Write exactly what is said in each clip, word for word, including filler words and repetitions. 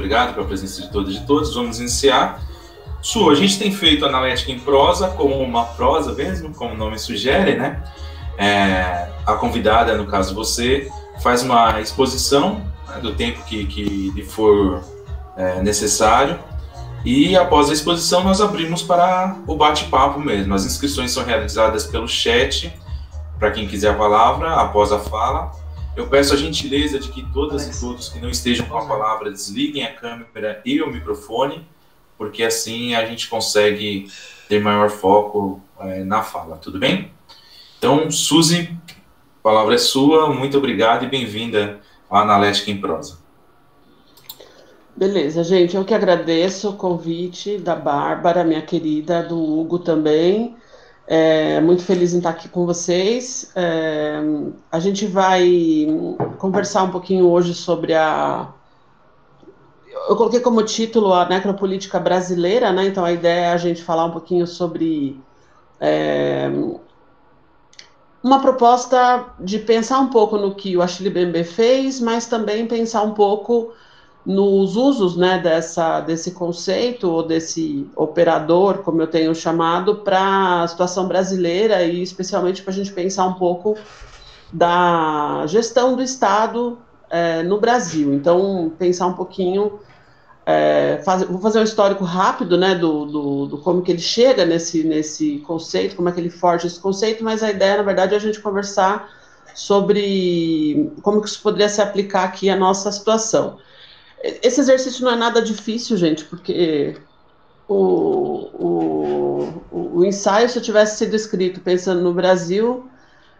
obrigado pela presença de todos e de todos. Vamos iniciar. Su, a gente tem feito Analética em Prosa, como uma prosa mesmo, como o nome sugere, né? É, a convidada, no caso você, faz uma exposição, né, do tempo que, que lhe for é, necessário, e após a exposição nós abrimos para o bate-papo mesmo. As inscrições são realizadas pelo chat, para quem quiser a palavra, após a fala. Eu peço a gentileza de que todas e todos que não estejam com a palavra desliguem a câmera e o microfone, porque assim a gente consegue ter maior foco é, na fala, tudo bem? Então, Suzy, a palavra é sua, muito obrigado e bem-vinda à Analética em Prosa. Beleza, gente, eu que agradeço o convite da Bárbara, minha querida, do Hugo também. É, muito feliz em estar aqui com vocês. É, a gente vai conversar um pouquinho hoje sobre a... Eu coloquei como título a necropolítica brasileira, né? Então a ideia é a gente falar um pouquinho sobre é, uma proposta de pensar um pouco no que o Achille Mbembe fez, mas também pensar um pouco nos usos, né, dessa, desse conceito, ou desse operador, como eu tenho chamado, para a situação brasileira e especialmente para a gente pensar um pouco da gestão do Estado é, no Brasil. Então, pensar um pouquinho, é, faz, vou fazer um histórico rápido, né, do, do, do como que ele chega nesse, nesse conceito, como é que ele forja esse conceito, mas a ideia, na verdade, é a gente conversar sobre como que isso poderia se aplicar aqui à nossa situação. Esse exercício não é nada difícil, gente, porque o, o, o ensaio, se eu tivesse sido escrito pensando no Brasil,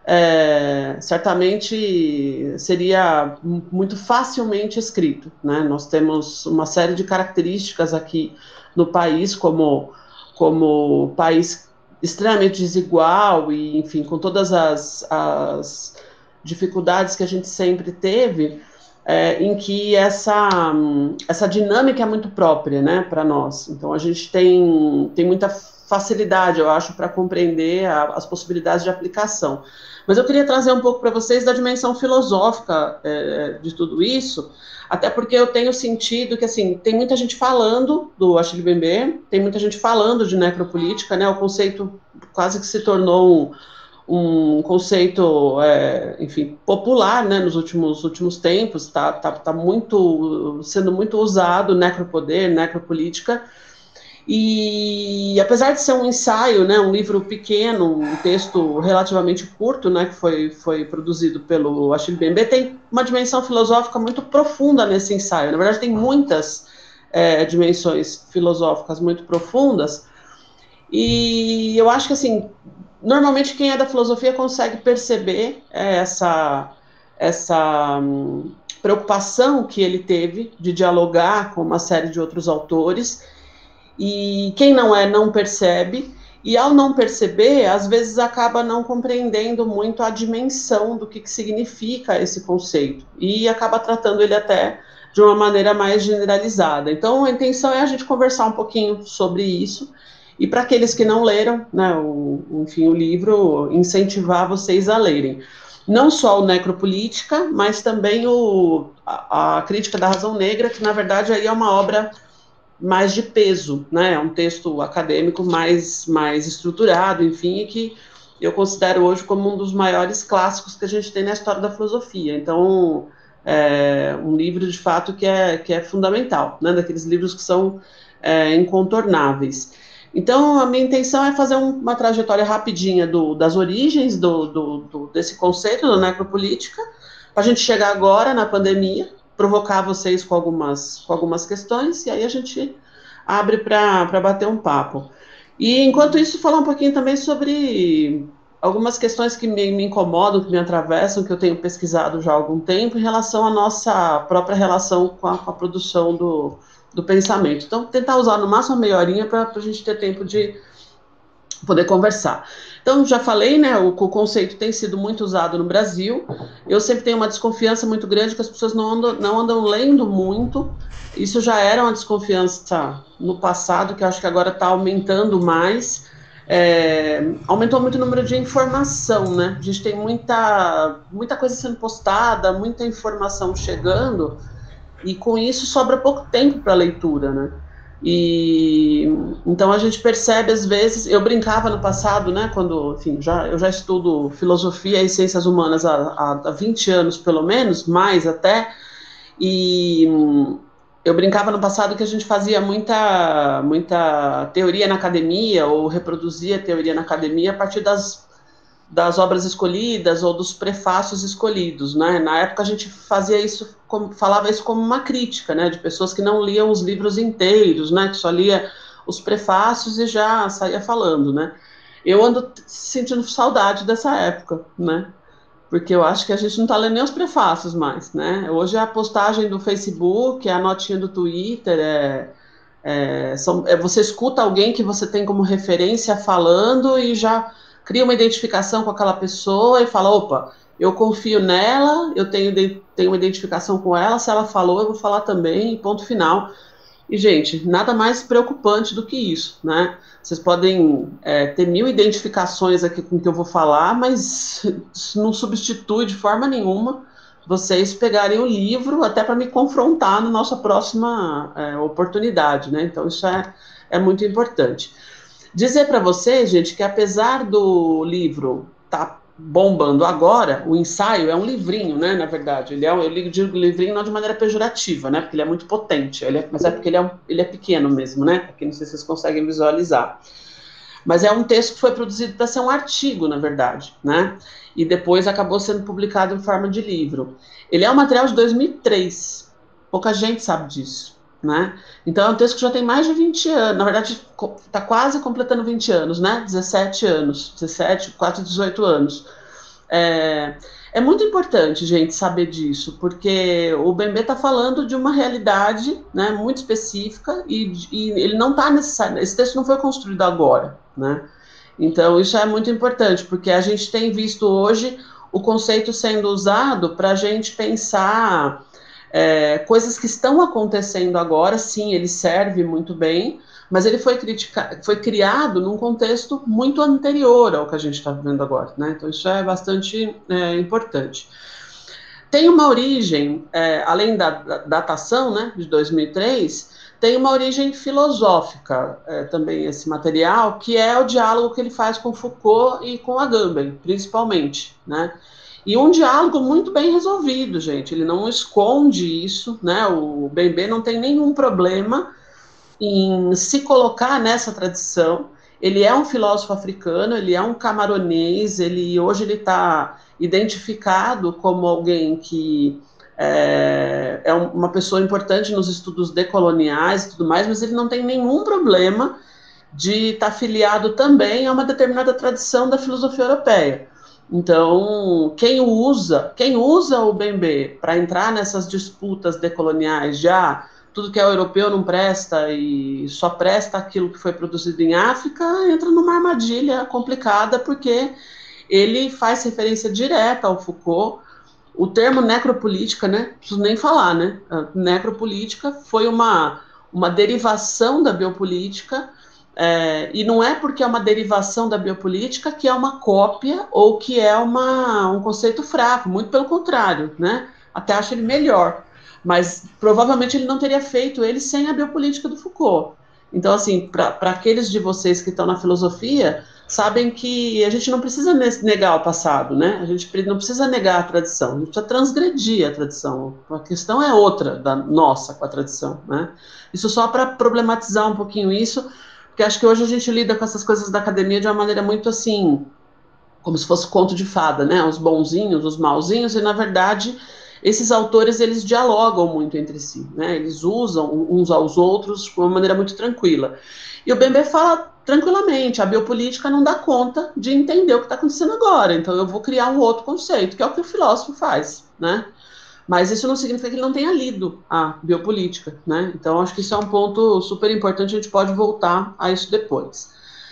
é, certamente seria muito facilmente escrito, né? Nós temos uma série de características aqui no país, como, como país extremamente desigual e, enfim, com todas as, as dificuldades que a gente sempre teve, É, em que essa, essa dinâmica é muito própria, né, para nós. Então, a gente tem, tem muita facilidade, eu acho, para compreender a, as possibilidades de aplicação. Mas eu queria trazer um pouco para vocês da dimensão filosófica é, de tudo isso, até porque eu tenho sentido que, assim, tem muita gente falando do Achille Mbembe, tem muita gente falando de necropolítica, né, o conceito quase que se tornou um um conceito, é, enfim, popular, né, nos últimos, últimos tempos, está tá, tá muito, sendo muito usado, necropoder, necropolítica, e apesar de ser um ensaio, né, um livro pequeno, um texto relativamente curto, né, que foi, foi produzido pelo Achille Mbembe, tem uma dimensão filosófica muito profunda nesse ensaio. Na verdade, tem muitas é, dimensões filosóficas muito profundas, e eu acho que, assim, normalmente quem é da filosofia consegue perceber é, essa, essa hum, preocupação que ele teve de dialogar com uma série de outros autores, e quem não é não percebe, e ao não perceber, às vezes acaba não compreendendo muito a dimensão do que, que significa esse conceito, e acaba tratando ele até de uma maneira mais generalizada. Então a intenção é a gente conversar um pouquinho sobre isso, e para aqueles que não leram, né, o, enfim, o livro, incentivar vocês a lerem. Não só o Necropolítica, mas também o, a, a Crítica da Razão Negra, que na verdade aí é uma obra mais de peso, né, é um texto acadêmico mais, mais estruturado, enfim, e que eu considero hoje como um dos maiores clássicos que a gente tem na história da filosofia. Então, é um livro, de fato, que é, que é fundamental, né, daqueles livros que são é, incontornáveis. Então, a minha intenção é fazer um, uma trajetória rapidinha do, das origens do, do, do, desse conceito da necropolítica, para a gente chegar agora na pandemia, provocar vocês com algumas, com algumas questões, e aí a gente abre para bater um papo. E, enquanto isso, falar um pouquinho também sobre algumas questões que me, me incomodam, que me atravessam, que eu tenho pesquisado já há algum tempo, em relação à nossa própria relação com a, com a produção do... do pensamento. Então, tentar usar no máximo uma meia horinha para a gente ter tempo de poder conversar. Então, já falei, né, o, o conceito tem sido muito usado no Brasil. Eu sempre tenho uma desconfiança muito grande que as pessoas não andam, não andam lendo muito. Isso já era uma desconfiança no passado, que eu acho que agora está aumentando mais. É, aumentou muito o número de informação, né? A gente tem muita, muita coisa sendo postada, muita informação chegando, e com isso sobra pouco tempo para leitura, né? E então a gente percebe às vezes, eu brincava no passado, né, quando, enfim, já, eu já estudo filosofia e ciências humanas há, há, há vinte anos pelo menos, mais até, e eu brincava no passado que a gente fazia muita, muita teoria na academia, ou reproduzia teoria na academia a partir das das obras escolhidas ou dos prefácios escolhidos, né? Na época a gente fazia isso, como, falava isso como uma crítica, né? De pessoas que não liam os livros inteiros, né? Que só lia os prefácios e já saía falando, né? Eu ando sentindo saudade dessa época, né? Porque eu acho que a gente não está lendo nem os prefácios mais, né? Hoje a postagem do Facebook, a notinha do Twitter, é, é, são, é, você escuta alguém que você tem como referência falando e já cria uma identificação com aquela pessoa e fala, opa, eu confio nela, eu tenho, tenho uma identificação com ela, se ela falou, eu vou falar também, ponto final. E, gente, nada mais preocupante do que isso, né? Vocês podem é, ter mil identificações aqui com o que eu vou falar, mas isso não substitui de forma nenhuma vocês pegarem o livro até para me confrontar na nossa próxima é, oportunidade, né? Então, isso é, é muito importante. Dizer para vocês, gente, que apesar do livro tá bombando agora, o ensaio é um livrinho, né, na verdade, ele é um, eu digo livrinho não de maneira pejorativa, né, porque ele é muito potente, ele é, mas é porque ele é, um, ele é pequeno mesmo, né, aqui não sei se vocês conseguem visualizar, mas é um texto que foi produzido para ser um artigo, na verdade, né, e depois acabou sendo publicado em forma de livro. Ele é um material de dois mil e três, pouca gente sabe disso, né? Então é um texto que já tem mais de vinte anos, na verdade está quase completando vinte anos, né? dezessete anos, dezessete, quase dezoito anos. É, é muito importante, gente, saber disso, porque o Bembe está falando de uma realidade, né, muito específica e, e ele não está necessário, esse texto não foi construído agora, né? Então isso é muito importante, porque a gente tem visto hoje o conceito sendo usado para a gente pensar É, coisas que estão acontecendo agora, sim, ele serve muito bem, mas ele foi, critica- foi criado num contexto muito anterior ao que a gente está vivendo agora, né? Então isso é bastante é, importante. Tem uma origem, é, além da, da datação, né, de dois mil e três, tem uma origem filosófica é, também esse material, que é o diálogo que ele faz com Foucault e com Agamben, principalmente, né? E um diálogo muito bem resolvido, gente. Ele não esconde isso, né? O Bembe não tem nenhum problema em se colocar nessa tradição. Ele é um filósofo africano, ele é um camaronês, ele hoje ele está identificado como alguém que é, é uma pessoa importante nos estudos decoloniais e tudo mais, mas ele não tem nenhum problema de estar tá afiliado também a uma determinada tradição da filosofia europeia. Então, quem usa, quem usa o Bembe para entrar nessas disputas decoloniais, já tudo que é europeu não presta e só presta aquilo que foi produzido em África, entra numa armadilha complicada, porque ele faz referência direta ao Foucault. O termo necropolítica, né, não preciso nem falar, né? A necropolítica foi uma, uma derivação da biopolítica. É, e não é porque é uma derivação da biopolítica que é uma cópia ou que é uma, um conceito fraco, muito pelo contrário, né? Até acho ele melhor, mas provavelmente ele não teria feito ele sem a biopolítica do Foucault. Então, assim, para aqueles de vocês que estão na filosofia, sabem que a gente não precisa negar o passado, né? A gente não precisa negar a tradição, a gente precisa transgredir a tradição. A questão é outra da nossa com a tradição, né? Isso só para problematizar um pouquinho isso, porque acho que hoje a gente lida com essas coisas da academia de uma maneira muito assim, como se fosse conto de fada, né? Os bonzinhos, os malzinhos, e na verdade esses autores eles dialogam muito entre si, né? Eles usam uns aos outros de uma maneira muito tranquila. E o Bembe fala tranquilamente, a biopolítica não dá conta de entender o que está acontecendo agora, então eu vou criar um outro conceito, que é o que o filósofo faz, né? Mas isso não significa que ele não tenha lido a biopolítica, né? Então, acho que isso é um ponto super importante, a gente pode voltar a isso depois.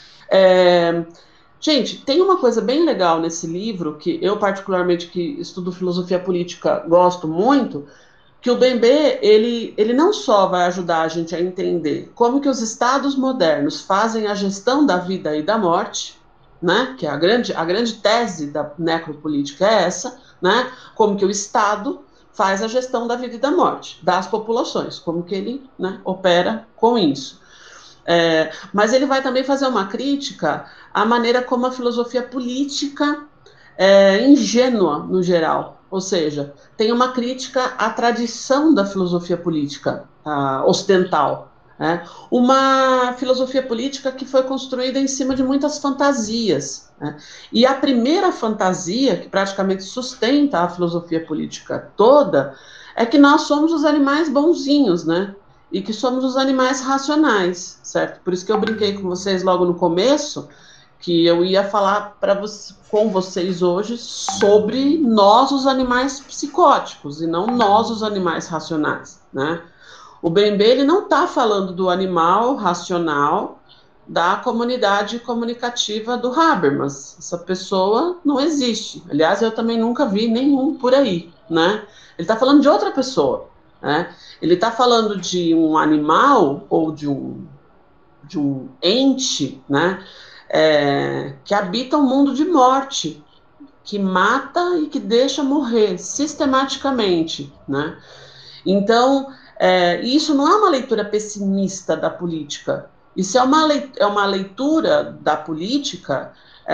É... Gente, tem uma coisa bem legal nesse livro, que eu particularmente, que estudo filosofia política, gosto muito, que o Bembe, ele, ele não só vai ajudar a gente a entender como que os estados modernos fazem a gestão da vida e da morte, né? Que é a grande, a grande tese da necropolítica é essa, né? Como que o Estado faz a gestão da vida e da morte das populações, como que ele, né, opera com isso. É, mas ele vai também fazer uma crítica à maneira como a filosofia política é ingênua, no geral, ou seja, tem uma crítica à tradição da filosofia política uh, ocidental, né? Uma filosofia política que foi construída em cima de muitas fantasias, né? E a primeira fantasia que praticamente sustenta a filosofia política toda é que nós somos os animais bonzinhos, né? E que somos os animais racionais, certo? Por isso que eu brinquei com vocês logo no começo, que eu ia falar para você, com vocês hoje sobre nós, os animais psicóticos, e não nós, os animais racionais, né? O Bembe, ele não está falando do animal racional da comunidade comunicativa do Habermas. Essa pessoa não existe. Aliás, eu também nunca vi nenhum por aí, né? Ele está falando de outra pessoa, né? Ele está falando de um animal ou de um, de um ente, né? É, que habita um mundo de morte, que mata e que deixa morrer sistematicamente, né? Então, é, isso não é uma leitura pessimista da política, isso é uma, é uma leitura da política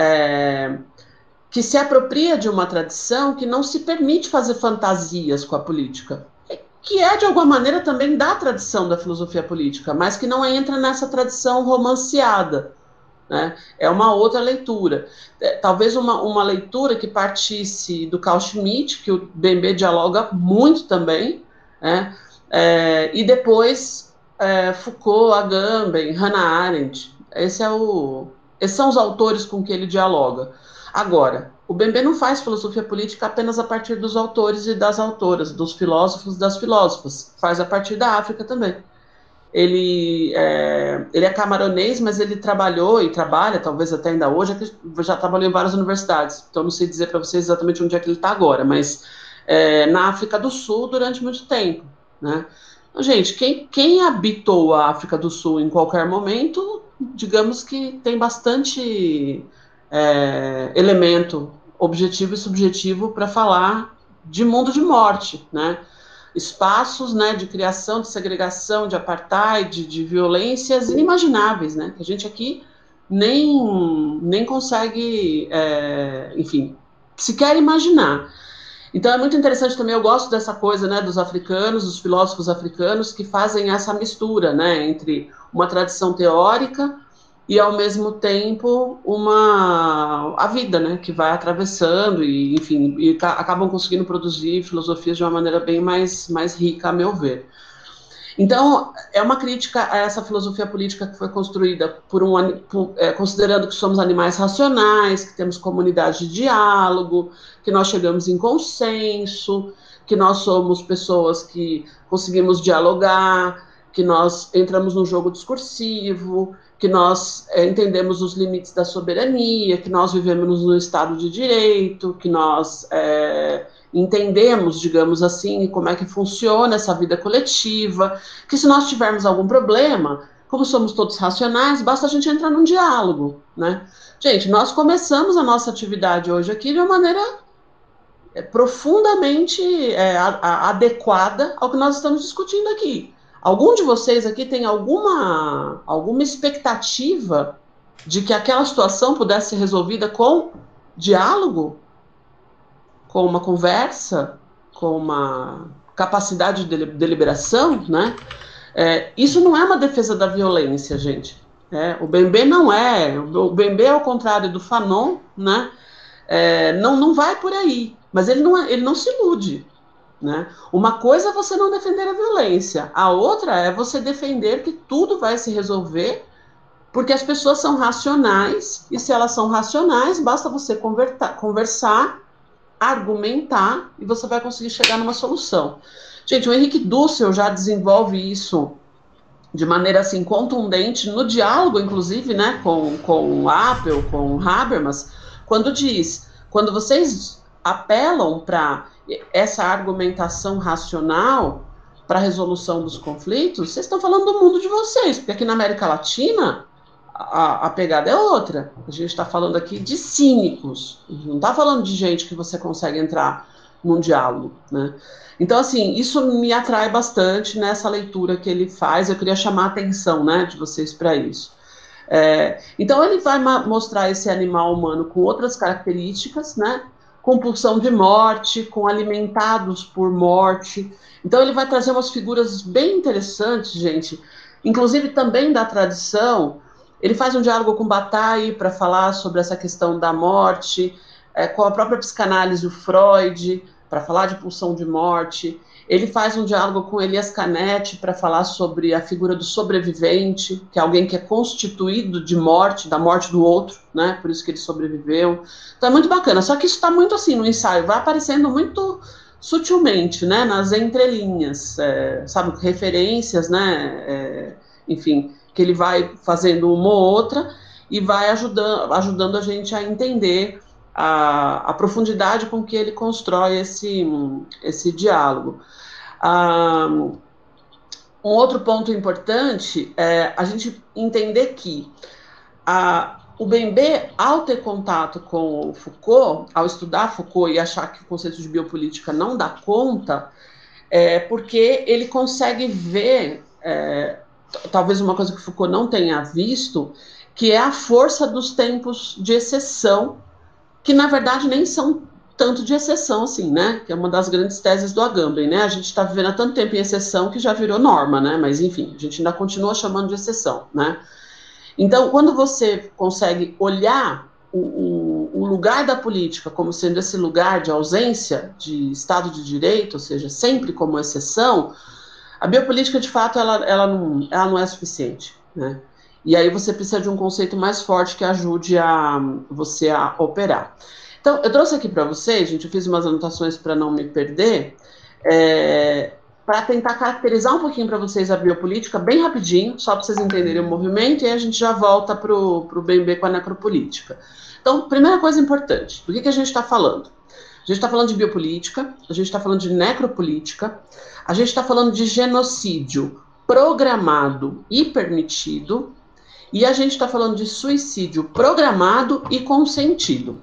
é, que se apropria de uma tradição que não se permite fazer fantasias com a política, que é, de alguma maneira, também da tradição da filosofia política, mas que não entra nessa tradição romanceada, né? É uma outra leitura. É, talvez uma, uma leitura que partisse do Carl Schmitt, que o Bembe dialoga muito também, né? É, e depois é, Foucault, Agamben, Hannah Arendt. Esse é o, esses são os autores com que ele dialoga. Agora, o Bembe não faz filosofia política apenas a partir dos autores e das autoras, dos filósofos e das filósofas. Faz a partir da África também. Ele é, ele é camaronês, mas ele trabalhou e trabalha, talvez até ainda hoje, já trabalhou em várias universidades, então não sei dizer para vocês exatamente onde é que ele está agora, mas é, na África do Sul durante muito tempo, né? Então, gente, quem, quem habitou a África do Sul em qualquer momento, digamos que tem bastante é, elemento objetivo e subjetivo para falar de mundo de morte, né? Espaços, né, de criação, de segregação, de apartheid, de violências inimagináveis, né, que a gente aqui nem, nem consegue, é, enfim, sequer imaginar. Então é muito interessante também, eu gosto dessa coisa, né, dos africanos, dos filósofos africanos, que fazem essa mistura, né, entre uma tradição teórica e, ao mesmo tempo, uma, a vida, né, que vai atravessando e, enfim, e acabam conseguindo produzir filosofias de uma maneira bem mais, mais rica, a meu ver. Então, é uma crítica a essa filosofia política que foi construída por um, por, é, considerando que somos animais racionais, que temos comunidade de diálogo, que nós chegamos em consenso, que nós somos pessoas que conseguimos dialogar, que nós entramos num jogo discursivo, que nós é, entendemos os limites da soberania, que nós vivemos no Estado de Direito, que nós é, entendemos, digamos assim, como é que funciona essa vida coletiva, que se nós tivermos algum problema, como somos todos racionais, basta a gente entrar num diálogo, né? Gente, nós começamos a nossa atividade hoje aqui de uma maneira é, profundamente é, a, a, adequada ao que nós estamos discutindo aqui. Algum de vocês aqui tem alguma, alguma expectativa de que aquela situação pudesse ser resolvida com diálogo? Com uma conversa? Com uma capacidade de deliberação, né? É, isso não é uma defesa da violência, gente. É, o Bembe não é. O Bembe, ao contrário do Fanon, né? É, não, não vai por aí. Mas ele não, ele não se ilude. Né? Uma coisa é você não defender a violência, a outra é você defender que tudo vai se resolver porque as pessoas são racionais, e se elas são racionais, basta você convertar, conversar, argumentar, e você vai conseguir chegar numa solução. Gente, o Henrique Dussel já desenvolve isso de maneira assim contundente, no diálogo, inclusive, né, com, com o Apel, com o Habermas, quando diz, quando vocês apelam para essa argumentação racional para a resolução dos conflitos, vocês estão falando do mundo de vocês, porque aqui na América Latina a, a pegada é outra. A gente está falando aqui de cínicos, não está falando de gente que você consegue entrar num diálogo, né? Então, assim, isso me atrai bastante nessa leitura que ele faz. Eu queria chamar a atenção, né, de vocês para isso. É, então, ele vai mostrar esse animal humano com outras características, né? Com pulsão de morte, com alimentados por morte. Então, ele vai trazer umas figuras bem interessantes, gente, inclusive também da tradição. Ele faz um diálogo com Bataille para falar sobre essa questão da morte, é, com a própria psicanálise, o Freud, para falar de pulsão de morte. Ele faz um diálogo com Elias Canetti para falar sobre a figura do sobrevivente, que é alguém que é constituído de morte, da morte do outro, né? Por isso que ele sobreviveu. Então é muito bacana, só que isso está muito assim no ensaio, vai aparecendo muito sutilmente, né? Nas entrelinhas, é, sabe, referências, né? É, enfim, que ele vai fazendo uma ou outra e vai ajudando, ajudando a gente a entender A, a profundidade com que ele constrói esse, esse diálogo. Ah, um outro ponto importante é a gente entender que a, o Bembe, ao ter contato com o Foucault, ao estudar Foucault e achar que o conceito de biopolítica não dá conta, é porque ele consegue ver, é, talvez uma coisa que Foucault não tenha visto, que é a força dos tempos de exceção, que na verdade nem são tanto de exceção assim, né, que é uma das grandes teses do Agamben, né, a gente está vivendo há tanto tempo em exceção que já virou norma, né, mas enfim, a gente ainda continua chamando de exceção, né. Então, quando você consegue olhar o, o, o lugar da política como sendo esse lugar de ausência de Estado de Direito, ou seja, sempre como exceção, a biopolítica, de fato, ela, ela, não, ela não é suficiente, né. E aí você precisa de um conceito mais forte que ajude a você a operar. Então, eu trouxe aqui para vocês, gente, eu fiz umas anotações para não me perder, é, para tentar caracterizar um pouquinho para vocês a biopolítica, bem rapidinho, só para vocês entenderem o movimento, e aí a gente já volta para o Bembe com a necropolítica. Então, primeira coisa importante, do que, que a gente está falando? A gente está falando de biopolítica, a gente está falando de necropolítica, a gente está falando de genocídio programado e permitido, e a gente está falando de suicídio programado e consentido.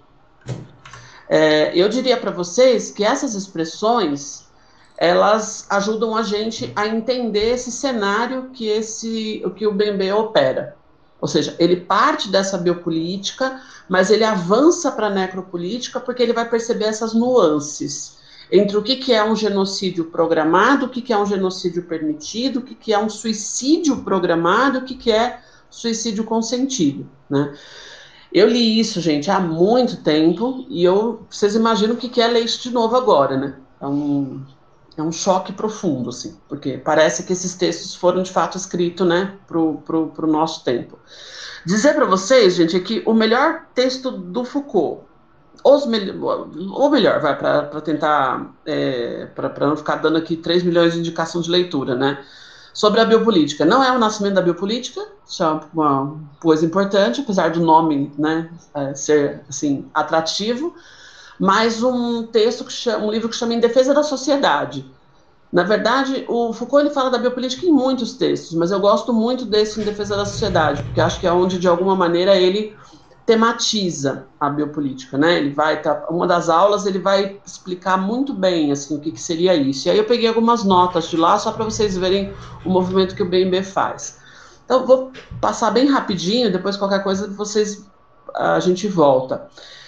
É, eu diria para vocês que essas expressões, elas ajudam a gente a entender esse cenário que, esse, que o Bembe opera. Ou seja, ele parte dessa biopolítica, mas ele avança para a necropolítica porque ele vai perceber essas nuances entre o que, que é um genocídio programado, o que, que é um genocídio permitido, o que, que é um suicídio programado, o que, que é suicídio consentido, né? Eu li isso, gente, há muito tempo, e eu, vocês imaginam o que é ler isso de novo agora, né? É um, é um choque profundo, assim, porque parece que esses textos foram, de fato, escritos, né, pro, pro, pro nosso tempo. Dizer para vocês, gente, é que o melhor texto do Foucault, os me ou melhor, vai, para tentar, é, para não ficar dando aqui três milhões de indicação de leitura, né? Sobre a biopolítica. Não é o nascimento da biopolítica, isso é uma coisa importante, apesar do nome, né, ser assim, atrativo, mas um texto, que chama, um livro que chama Em Defesa da Sociedade. Na verdade, o Foucault ele fala da biopolítica em muitos textos, mas eu gosto muito desse Em Defesa da Sociedade, porque acho que é onde, de alguma maneira, ele tematiza a biopolítica, né? Ele vai, tá, uma das aulas ele vai explicar muito bem assim o que, que seria isso. E aí eu peguei algumas notas de lá só para vocês verem o movimento que o Bembe faz. Então vou passar bem rapidinho, depois qualquer coisa vocês a gente volta.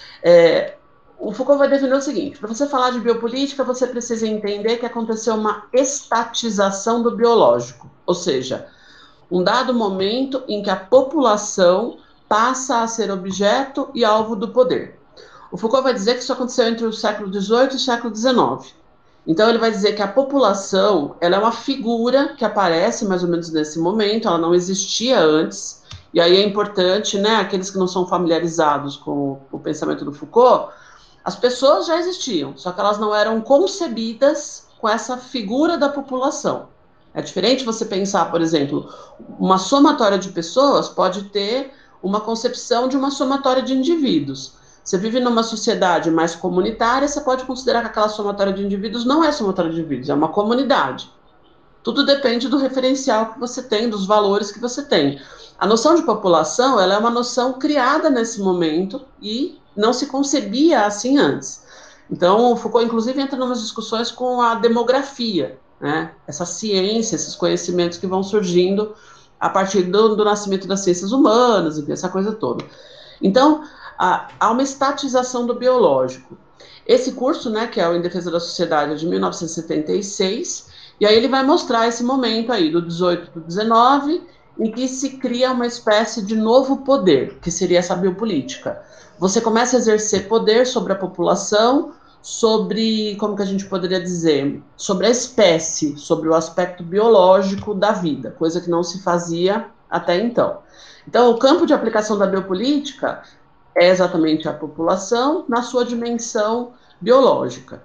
É, o Foucault vai definir o seguinte: para você falar de biopolítica, você precisa entender que aconteceu uma estatização do biológico, ou seja, um dado momento em que a população passa a ser objeto e alvo do poder. O Foucault vai dizer que isso aconteceu entre o século dezoito e o século dezenove. Então ele vai dizer que a população, ela é uma figura que aparece mais ou menos nesse momento, ela não existia antes, e aí é importante, né, aqueles que não são familiarizados com o pensamento do Foucault, as pessoas já existiam, só que elas não eram concebidas com essa figura da população. É diferente você pensar, por exemplo, uma somatória de pessoas pode ter uma concepção de uma somatória de indivíduos. Você vive numa sociedade mais comunitária, você pode considerar que aquela somatória de indivíduos não é somatória de indivíduos, é uma comunidade. Tudo depende do referencial que você tem, dos valores que você tem. A noção de população, ela é uma noção criada nesse momento e não se concebia assim antes. Então, o Foucault, inclusive, entra em umas discussões com a demografia, né? Essa ciência, esses conhecimentos que vão surgindo a partir do, do nascimento das ciências humanas, essa coisa toda. Então, há, há uma estatização do biológico. Esse curso, né, que é o Em Defesa da Sociedade, é de mil novecentos e setenta e seis, e aí ele vai mostrar esse momento aí, do dezoito para o dezenove, em que se cria uma espécie de novo poder, que seria essa biopolítica. Você começa a exercer poder sobre a população, sobre, como que a gente poderia dizer, sobre a espécie, sobre o aspecto biológico da vida, coisa que não se fazia até então. Então, o campo de aplicação da biopolítica é exatamente a população na sua dimensão biológica.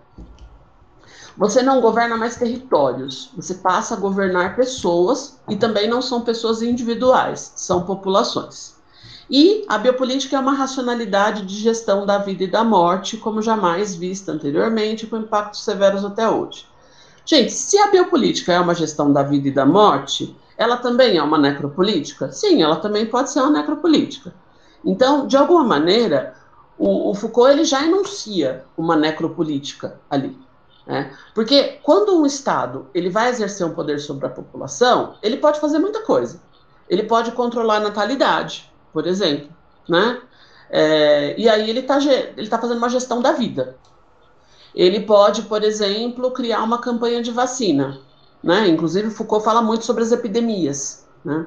Você não governa mais territórios, você passa a governar pessoas, e também não são pessoas individuais, são populações. E a biopolítica é uma racionalidade de gestão da vida e da morte, como jamais vista anteriormente, com impactos severos até hoje. Gente, se a biopolítica é uma gestão da vida e da morte, ela também é uma necropolítica? Sim, ela também pode ser uma necropolítica. Então, de alguma maneira, o, o Foucault ele já enuncia uma necropolítica ali. Né? Porque quando um Estado ele vai exercer um poder sobre a população, ele pode fazer muita coisa. Ele pode controlar a natalidade, por exemplo, né? É, e aí ele está ele tá fazendo uma gestão da vida. Ele pode, por exemplo, criar uma campanha de vacina, né? Inclusive Foucault fala muito sobre as epidemias, né?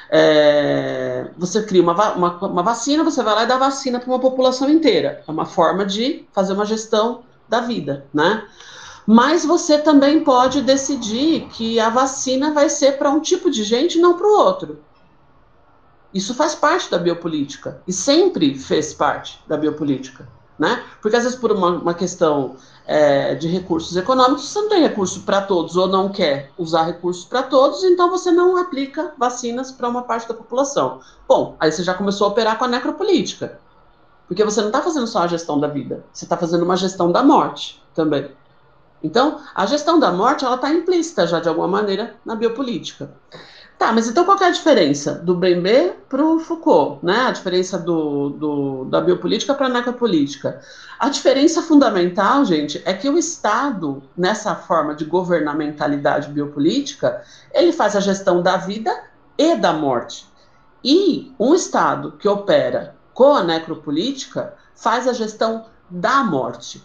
É, você cria uma, uma, uma vacina, você vai lá e dá vacina para uma população inteira. É uma forma de fazer uma gestão da vida, né? Mas você também pode decidir que a vacina vai ser para um tipo de gente e não para o outro. Isso faz parte da biopolítica, e sempre fez parte da biopolítica, né? Porque às vezes por uma, uma questão é, de recursos econômicos, você não tem recurso para todos, ou não quer usar recursos para todos, então você não aplica vacinas para uma parte da população. Bom, aí você já começou a operar com a necropolítica, porque você não está fazendo só a gestão da vida, você está fazendo uma gestão da morte também. Então, a gestão da morte, ela está implícita já, de alguma maneira, na biopolítica. Tá, mas então qual que é a diferença do Bembe para o Foucault, né? A diferença do, do, da biopolítica para a necropolítica. A diferença fundamental, gente, é que o Estado, nessa forma de governamentalidade biopolítica, ele faz a gestão da vida e da morte. E um Estado que opera com a necropolítica faz a gestão da morte.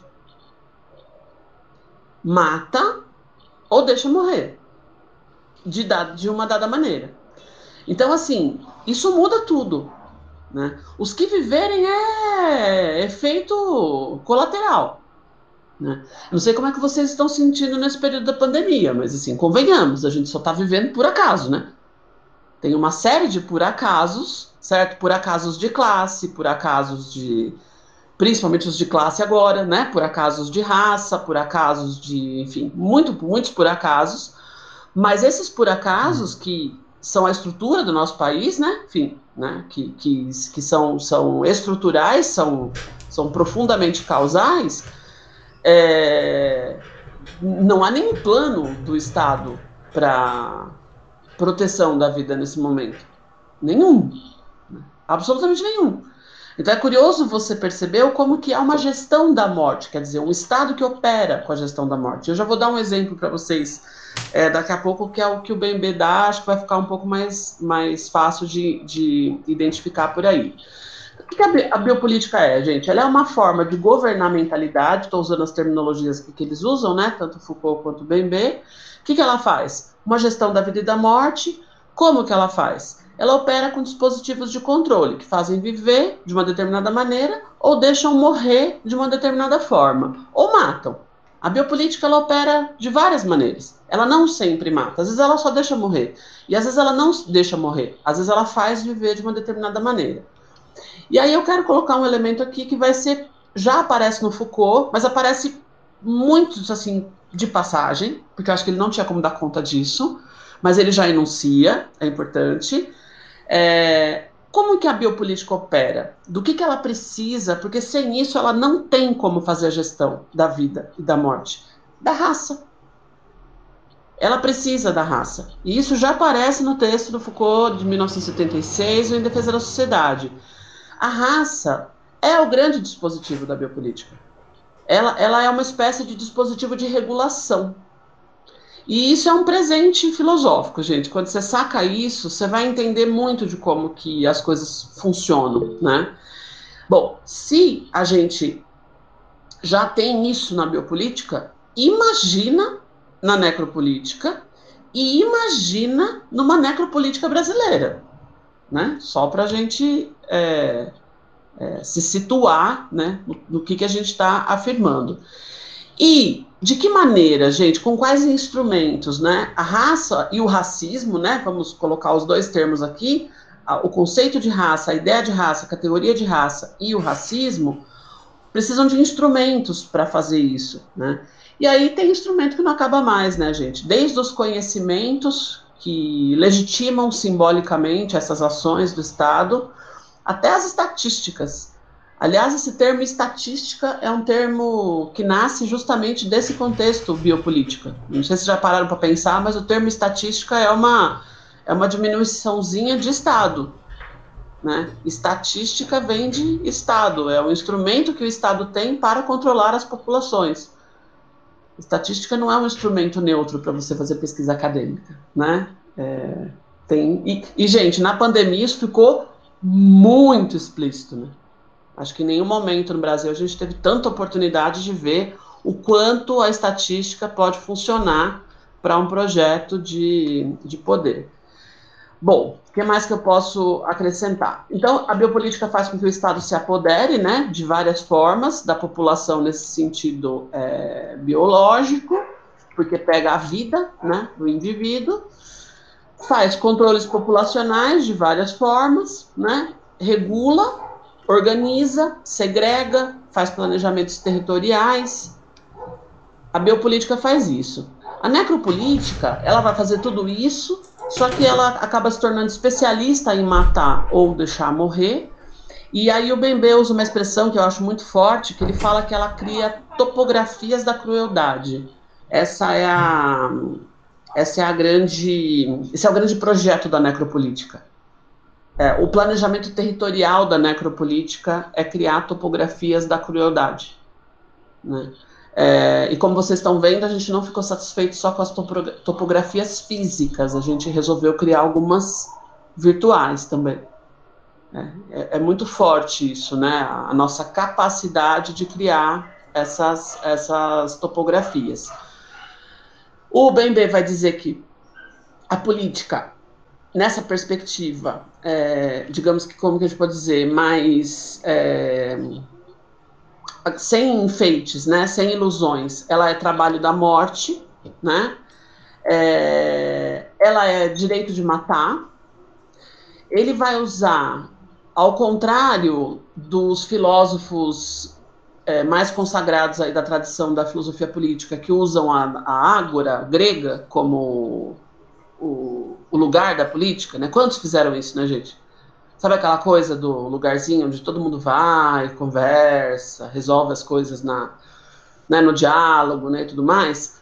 Mata ou deixa morrer. De, de uma dada maneira. Então, assim, isso muda tudo, né? Os que viverem é efeito colateral, né? Não sei como é que vocês estão sentindo nesse período da pandemia, mas, assim, convenhamos, a gente só está vivendo por acaso, né? Tem uma série de por acasos, certo? Por acasos de classe, por acasos de... principalmente os de classe agora, né? Por acasos de raça, por acasos de... enfim, muito, muitos por acasos. Mas esses por acasos, que são a estrutura do nosso país, né? Enfim, né? Que, que, que são, são estruturais, são, são profundamente causais, é, não há nenhum plano do Estado para proteção da vida nesse momento. Nenhum. Absolutamente nenhum. Então é curioso você perceber como que há uma gestão da morte, quer dizer, um Estado que opera com a gestão da morte. Eu já vou dar um exemplo para vocês é, daqui a pouco, que é o que o Bembe dá, acho que vai ficar um pouco mais, mais fácil de, de identificar por aí. O que, que a, a biopolítica é, gente? Ela é uma forma de governamentalidade, estou usando as terminologias que, que eles usam, né, tanto Foucault quanto Bembe. O que, que ela faz? Uma gestão da vida e da morte. Como que ela faz? Ela opera com dispositivos de controle, que fazem viver de uma determinada maneira ou deixam morrer de uma determinada forma, ou matam. A biopolítica, ela opera de várias maneiras. Ela não sempre mata, às vezes ela só deixa morrer. E às vezes ela não deixa morrer, às vezes ela faz viver de uma determinada maneira. E aí eu quero colocar um elemento aqui que vai ser, já aparece no Foucault, mas aparece muito, assim, de passagem, porque eu acho que ele não tinha como dar conta disso, mas ele já enuncia, é importante. É, como que a biopolítica opera? Do que, que ela precisa? Porque sem isso ela não tem como fazer a gestão da vida e da morte. Da raça. Ela precisa da raça. E isso já aparece no texto do Foucault de mil novecentos e setenta e seis, o Em Defesa da Sociedade. A raça é o grande dispositivo da biopolítica. ela, ela é uma espécie de dispositivo de regulação. E isso é um presente filosófico, gente. Quando você saca isso, você vai entender muito de como que as coisas funcionam, né? Bom, se a gente já tem isso na biopolítica, imagina na necropolítica e imagina numa necropolítica brasileira, né? Só para a gente é, é, se situar, né, no, no que, que a gente está afirmando. E de que maneira, gente, com quais instrumentos, né? A raça e o racismo, né? Vamos colocar os dois termos aqui, o conceito de raça, a ideia de raça, a categoria de raça e o racismo precisam de instrumentos para fazer isso, né? E aí tem instrumento que não acaba mais, né, gente? Desde os conhecimentos que legitimam simbolicamente essas ações do Estado, até as estatísticas. Aliás, esse termo estatística é um termo que nasce justamente desse contexto biopolítica. Não sei se já pararam para pensar, mas o termo estatística é uma, é uma diminuiçãozinha de Estado, né? Estatística vem de Estado, é um instrumento que o Estado tem para controlar as populações. Estatística não é um instrumento neutro para você fazer pesquisa acadêmica, né? É, tem, e, e, gente, na pandemia isso ficou muito explícito, né? Acho que em nenhum momento no Brasil a gente teve tanta oportunidade de ver o quanto a estatística pode funcionar para um projeto de, de poder. Bom, o que mais que eu posso acrescentar? Então, a biopolítica faz com que o Estado se apodere, né, de várias formas da população nesse sentido é, biológico, porque pega a vida, né, do indivíduo, faz controles populacionais de várias formas, né, regula, organiza, segrega, faz planejamentos territoriais. A biopolítica faz isso. A necropolítica, ela vai fazer tudo isso, só que ela acaba se tornando especialista em matar ou deixar morrer. E aí o Bembe usa uma expressão que eu acho muito forte, que ele fala que ela cria topografias da crueldade. Essa é a, essa é a grande, esse é o grande projeto da necropolítica. É, o planejamento territorial da necropolítica é criar topografias da crueldade, né? É, e como vocês estão vendo, a gente não ficou satisfeito só com as topografias físicas, a gente resolveu criar algumas virtuais também. É, é muito forte isso, né? A nossa capacidade de criar essas, essas topografias. O Bembe vai dizer que a política, nessa perspectiva, é, digamos que, como que a gente pode dizer, mais... É, sem enfeites, né, sem ilusões, ela é trabalho da morte, né, é, ela é direito de matar. Ele vai usar, ao contrário dos filósofos é, mais consagrados aí da tradição da filosofia política, que usam a, a ágora grega como o, o lugar da política, né, quantos fizeram isso, né, gente? Sabe aquela coisa do lugarzinho onde todo mundo vai, conversa, resolve as coisas na, né, no diálogo, né, e tudo mais?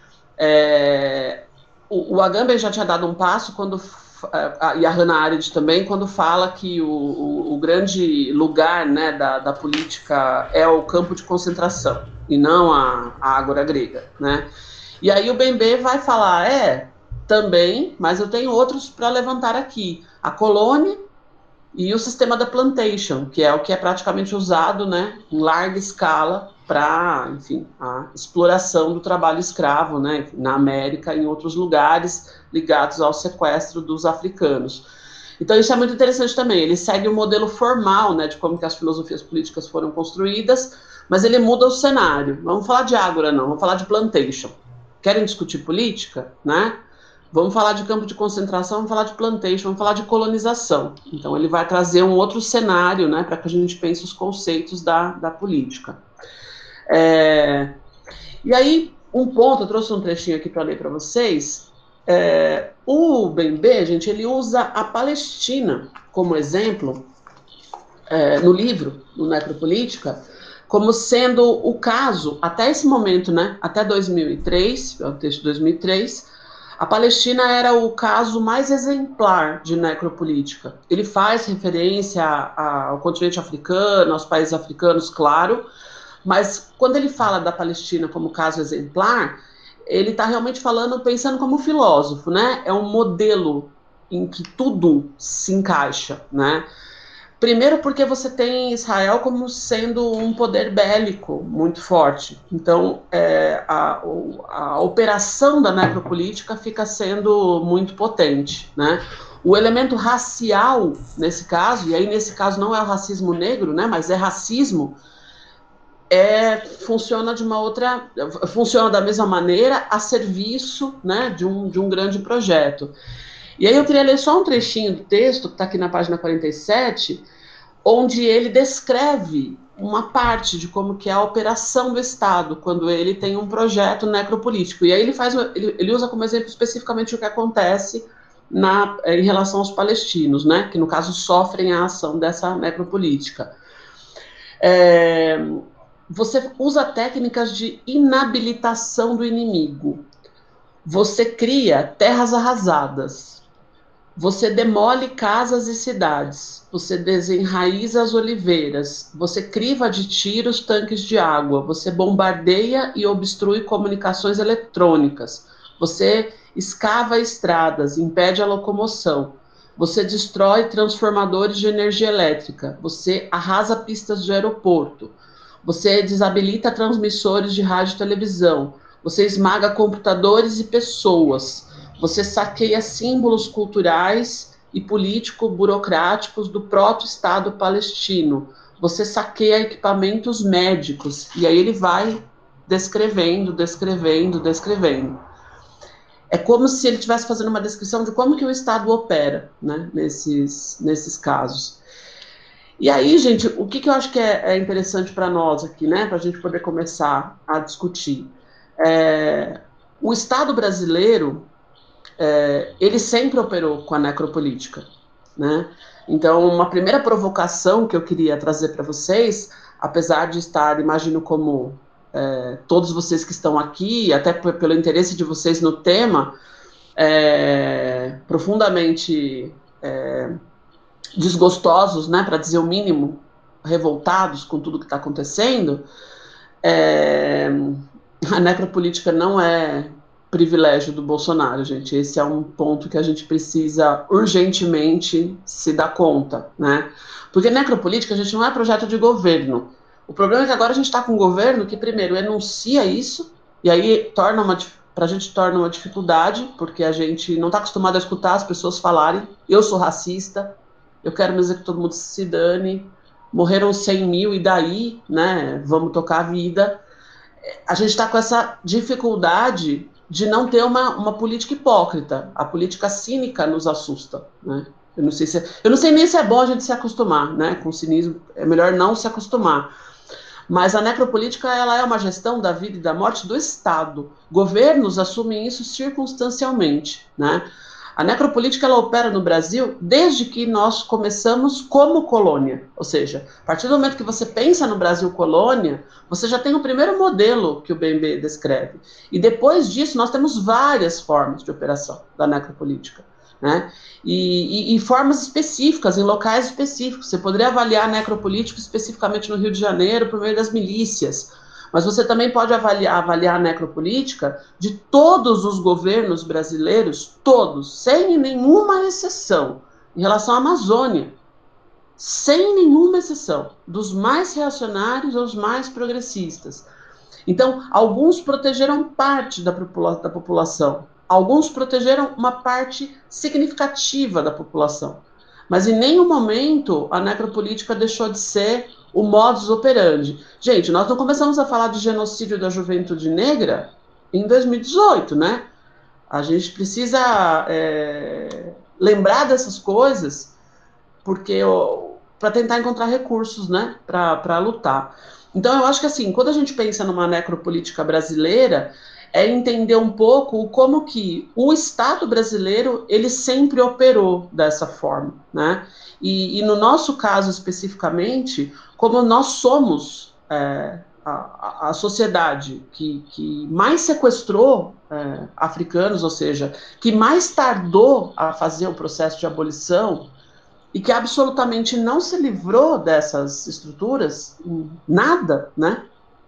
É, o, o Agamben já tinha dado um passo, quando, a, e a Hannah Arendt também, quando fala que o, o, o grande lugar, né, da, da política é o campo de concentração, e não a, a ágora grega, né? E aí o Bembe vai falar, é, também, mas eu tenho outros para levantar aqui. A colônia e o sistema da plantation, que é o que é praticamente usado, né, em larga escala para, enfim, a exploração do trabalho escravo, né, na América e em outros lugares ligados ao sequestro dos africanos. Então isso é muito interessante também. Ele segue o modelo formal, né, de como que as filosofias políticas foram construídas, mas ele muda o cenário. Não vamos falar de ágora, não, vamos falar de plantation. Querem discutir política, né? Vamos falar de campo de concentração, vamos falar de plantation, vamos falar de colonização. Então, ele vai trazer um outro cenário, né, para que a gente pense os conceitos da, da política. É, e aí, um ponto, eu trouxe um trechinho aqui para ler para vocês. É, o Bembe, gente, ele usa a Palestina como exemplo, é, no livro, no Necropolítica, como sendo o caso, até esse momento, né, até dois mil e três, é o texto de dois mil e três, a Palestina era o caso mais exemplar de necropolítica. Ele faz referência a, a, ao continente africano, aos países africanos, claro, Mas quando ele fala da Palestina como caso exemplar, ele está realmente falando, pensando como filósofo, né? É um modelo em que tudo se encaixa, né? Primeiro porque você tem Israel como sendo um poder bélico muito forte. Então, é, a, a operação da necropolítica fica sendo muito potente, né? O elemento racial, nesse caso, e aí nesse caso não é o racismo negro, né? Mas é racismo, é, funciona de uma outra, funciona da mesma maneira a serviço, né, de um, de um grande projeto. E aí eu queria ler só um trechinho do texto, que está aqui na página quarenta e sete, onde ele descreve uma parte de como que é a operação do Estado, quando ele tem um projeto necropolítico. E aí ele, faz, ele, ele usa como exemplo especificamente o que acontece na, em relação aos palestinos, né, que no caso sofrem a ação dessa necropolítica. É, você usa técnicas de inabilitação do inimigo. Você cria terras arrasadas. Você demole casas e cidades. Você desenraiza as oliveiras. Você criva de tiros tanques de água. Você bombardeia e obstrui comunicações eletrônicas. Você escava estradas, impede a locomoção. Você destrói transformadores de energia elétrica. Você arrasa pistas de aeroporto. Você desabilita transmissores de rádio e televisão. Você esmaga computadores e pessoas. Você saqueia símbolos culturais e político-burocráticos do próprio Estado palestino. Você saqueia equipamentos médicos. E aí ele vai descrevendo, descrevendo, descrevendo. É como se ele estivesse fazendo uma descrição de como que o Estado opera, né, nesses, nesses casos. E aí, gente, o que, que eu acho que é, é interessante para nós aqui, né, para a gente poder começar a discutir? É, o Estado brasileiro, é, ele sempre operou com a necropolítica, né? Então, uma primeira provocação que eu queria trazer para vocês, apesar de estar, imagino como é, todos vocês que estão aqui, até p- pelo interesse de vocês no tema, é, profundamente é, desgostosos, né, para dizer o mínimo, revoltados com tudo que está acontecendo, é, a necropolítica não é privilégio do Bolsonaro, gente. Esse é um ponto que a gente precisa urgentemente se dar conta, né? Porque necropolítica, a gente, não é projeto de governo. O problema é que agora a gente está com um governo que, primeiro, enuncia isso, e aí torna uma, para a gente torna uma dificuldade, porque a gente não está acostumado a escutar as pessoas falarem, eu sou racista, eu quero mesmo que todo mundo se dane, morreram cem mil e daí, né, vamos tocar a vida. A gente está com essa dificuldade de não ter uma, uma política hipócrita. A política cínica nos assusta, né? Eu não sei se, eu não sei nem se é bom a gente se acostumar, né? Com o cinismo é melhor não se acostumar. Mas a necropolítica, ela é uma gestão da vida e da morte do Estado. Governos assumem isso circunstancialmente, né? A necropolítica, ela opera no Brasil desde que nós começamos como colônia. Ou seja, a partir do momento que você pensa no Brasil colônia, você já tem o primeiro modelo que o B M B descreve. E depois disso, nós temos várias formas de operação da necropolítica, né? E, e, e formas específicas, em locais específicos. Você poderia avaliar a necropolítica especificamente no Rio de Janeiro por meio das milícias. Mas você também pode avaliar, avaliar a necropolítica de todos os governos brasileiros, todos, sem nenhuma exceção, em relação à Amazônia, sem nenhuma exceção, dos mais reacionários aos mais progressistas. Então, alguns protegeram parte da, popula- da população, alguns protegeram uma parte significativa da população, mas em nenhum momento a necropolítica deixou de ser o modus operandi. Gente, nós não começamos a falar de genocídio da juventude negra em dois mil e dezoito, né? A gente precisa é, lembrar dessas coisas, porque para tentar encontrar recursos, né, para lutar. Então, eu acho que assim, quando a gente pensa numa necropolítica brasileira, é entender um pouco como que o Estado brasileiro, ele sempre operou dessa forma, né? E, e no nosso caso especificamente, como nós somos é, a, a sociedade que, que mais sequestrou é, africanos, ou seja, que mais tardou a fazer o processo de abolição e que absolutamente não se livrou dessas estruturas, nada, né?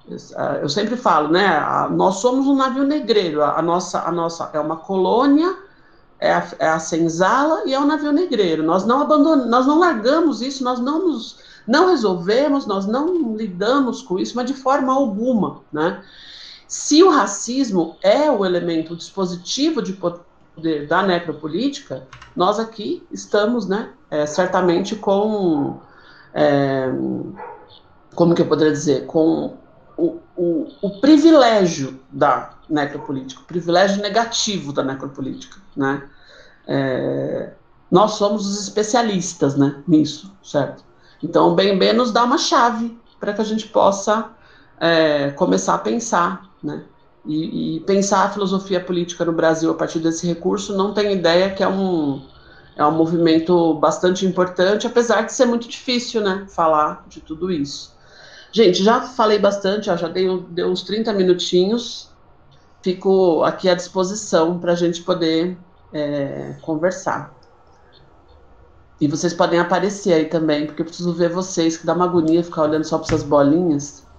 Eu sempre falo, né? Nós somos um navio negreiro, a nossa, a nossa é uma colônia, é a, é a senzala e é o navio negreiro. Nós não abandonamos, nós não largamos isso, nós não nos, não resolvemos, nós não lidamos com isso, mas de forma alguma, né? Se o racismo é o elemento, o dispositivo de poder da necropolítica, nós aqui estamos, né? É, certamente com, é, como que eu poderia dizer, com O, o, o privilégio da necropolítica, o privilégio negativo da necropolítica, né? É, nós somos os especialistas, né, nisso, certo? Então, o Bembe nos dá uma chave para que a gente possa é, começar a pensar, né? E, e pensar a filosofia política no Brasil a partir desse recurso, não tem ideia que é um, é um movimento bastante importante, apesar de ser muito difícil, né, falar de tudo isso. Gente, já falei bastante, ó, já dei, dei uns trinta minutinhos, fico aqui à disposição para a gente poder é, conversar. E vocês podem aparecer aí também, porque eu preciso ver vocês, que dá uma agonia ficar olhando só para essas bolinhas.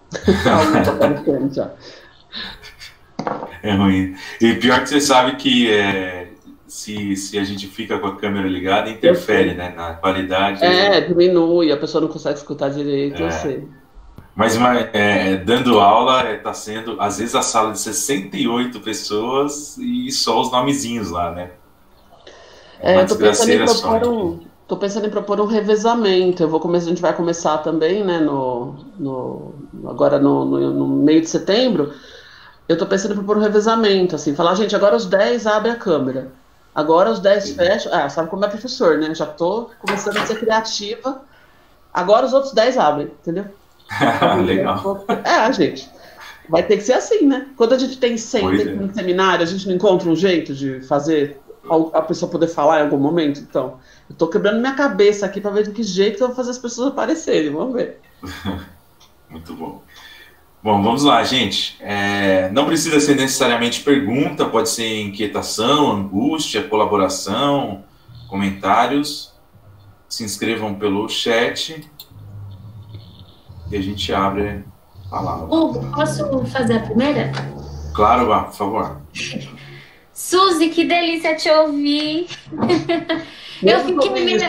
É ruim. E pior que você sabe que é, se, se a gente fica com a câmera ligada, interfere, né, na qualidade. É, diminui, a pessoa não consegue escutar direito, é. Eu sei. Mas é, dando aula, está sendo, às vezes, a sala de sessenta e oito pessoas e só os nomezinhos lá, né? É, é eu tô pensando, em propor um, tô pensando em propor um revezamento. Eu vou começar, a gente vai começar também, né, no, no, agora no, no, no meio de setembro. Eu tô pensando em propor um revezamento, assim, falar, gente, agora os dez abrem a câmera. Agora os dez fecham. Ah, sabe como é professor, né? Já tô começando a ser criativa. Agora os outros dez abrem, entendeu? Legal. É, gente, vai ter que ser assim, né? Quando a gente tem cem no é. seminário, a gente não encontra um jeito de fazer a pessoa poder falar em algum momento. Então, eu tô quebrando minha cabeça aqui para ver de que jeito eu vou fazer as pessoas aparecerem. Vamos ver. Muito bom. Bom, vamos lá, gente. É, não precisa ser necessariamente pergunta, pode ser inquietação, angústia, colaboração, comentários. Se inscrevam pelo chat. E a gente abre a palavra. Hugo, posso fazer a primeira? Claro, Vá, por favor. Suzy, que delícia te ouvir. Eu fiquei meio...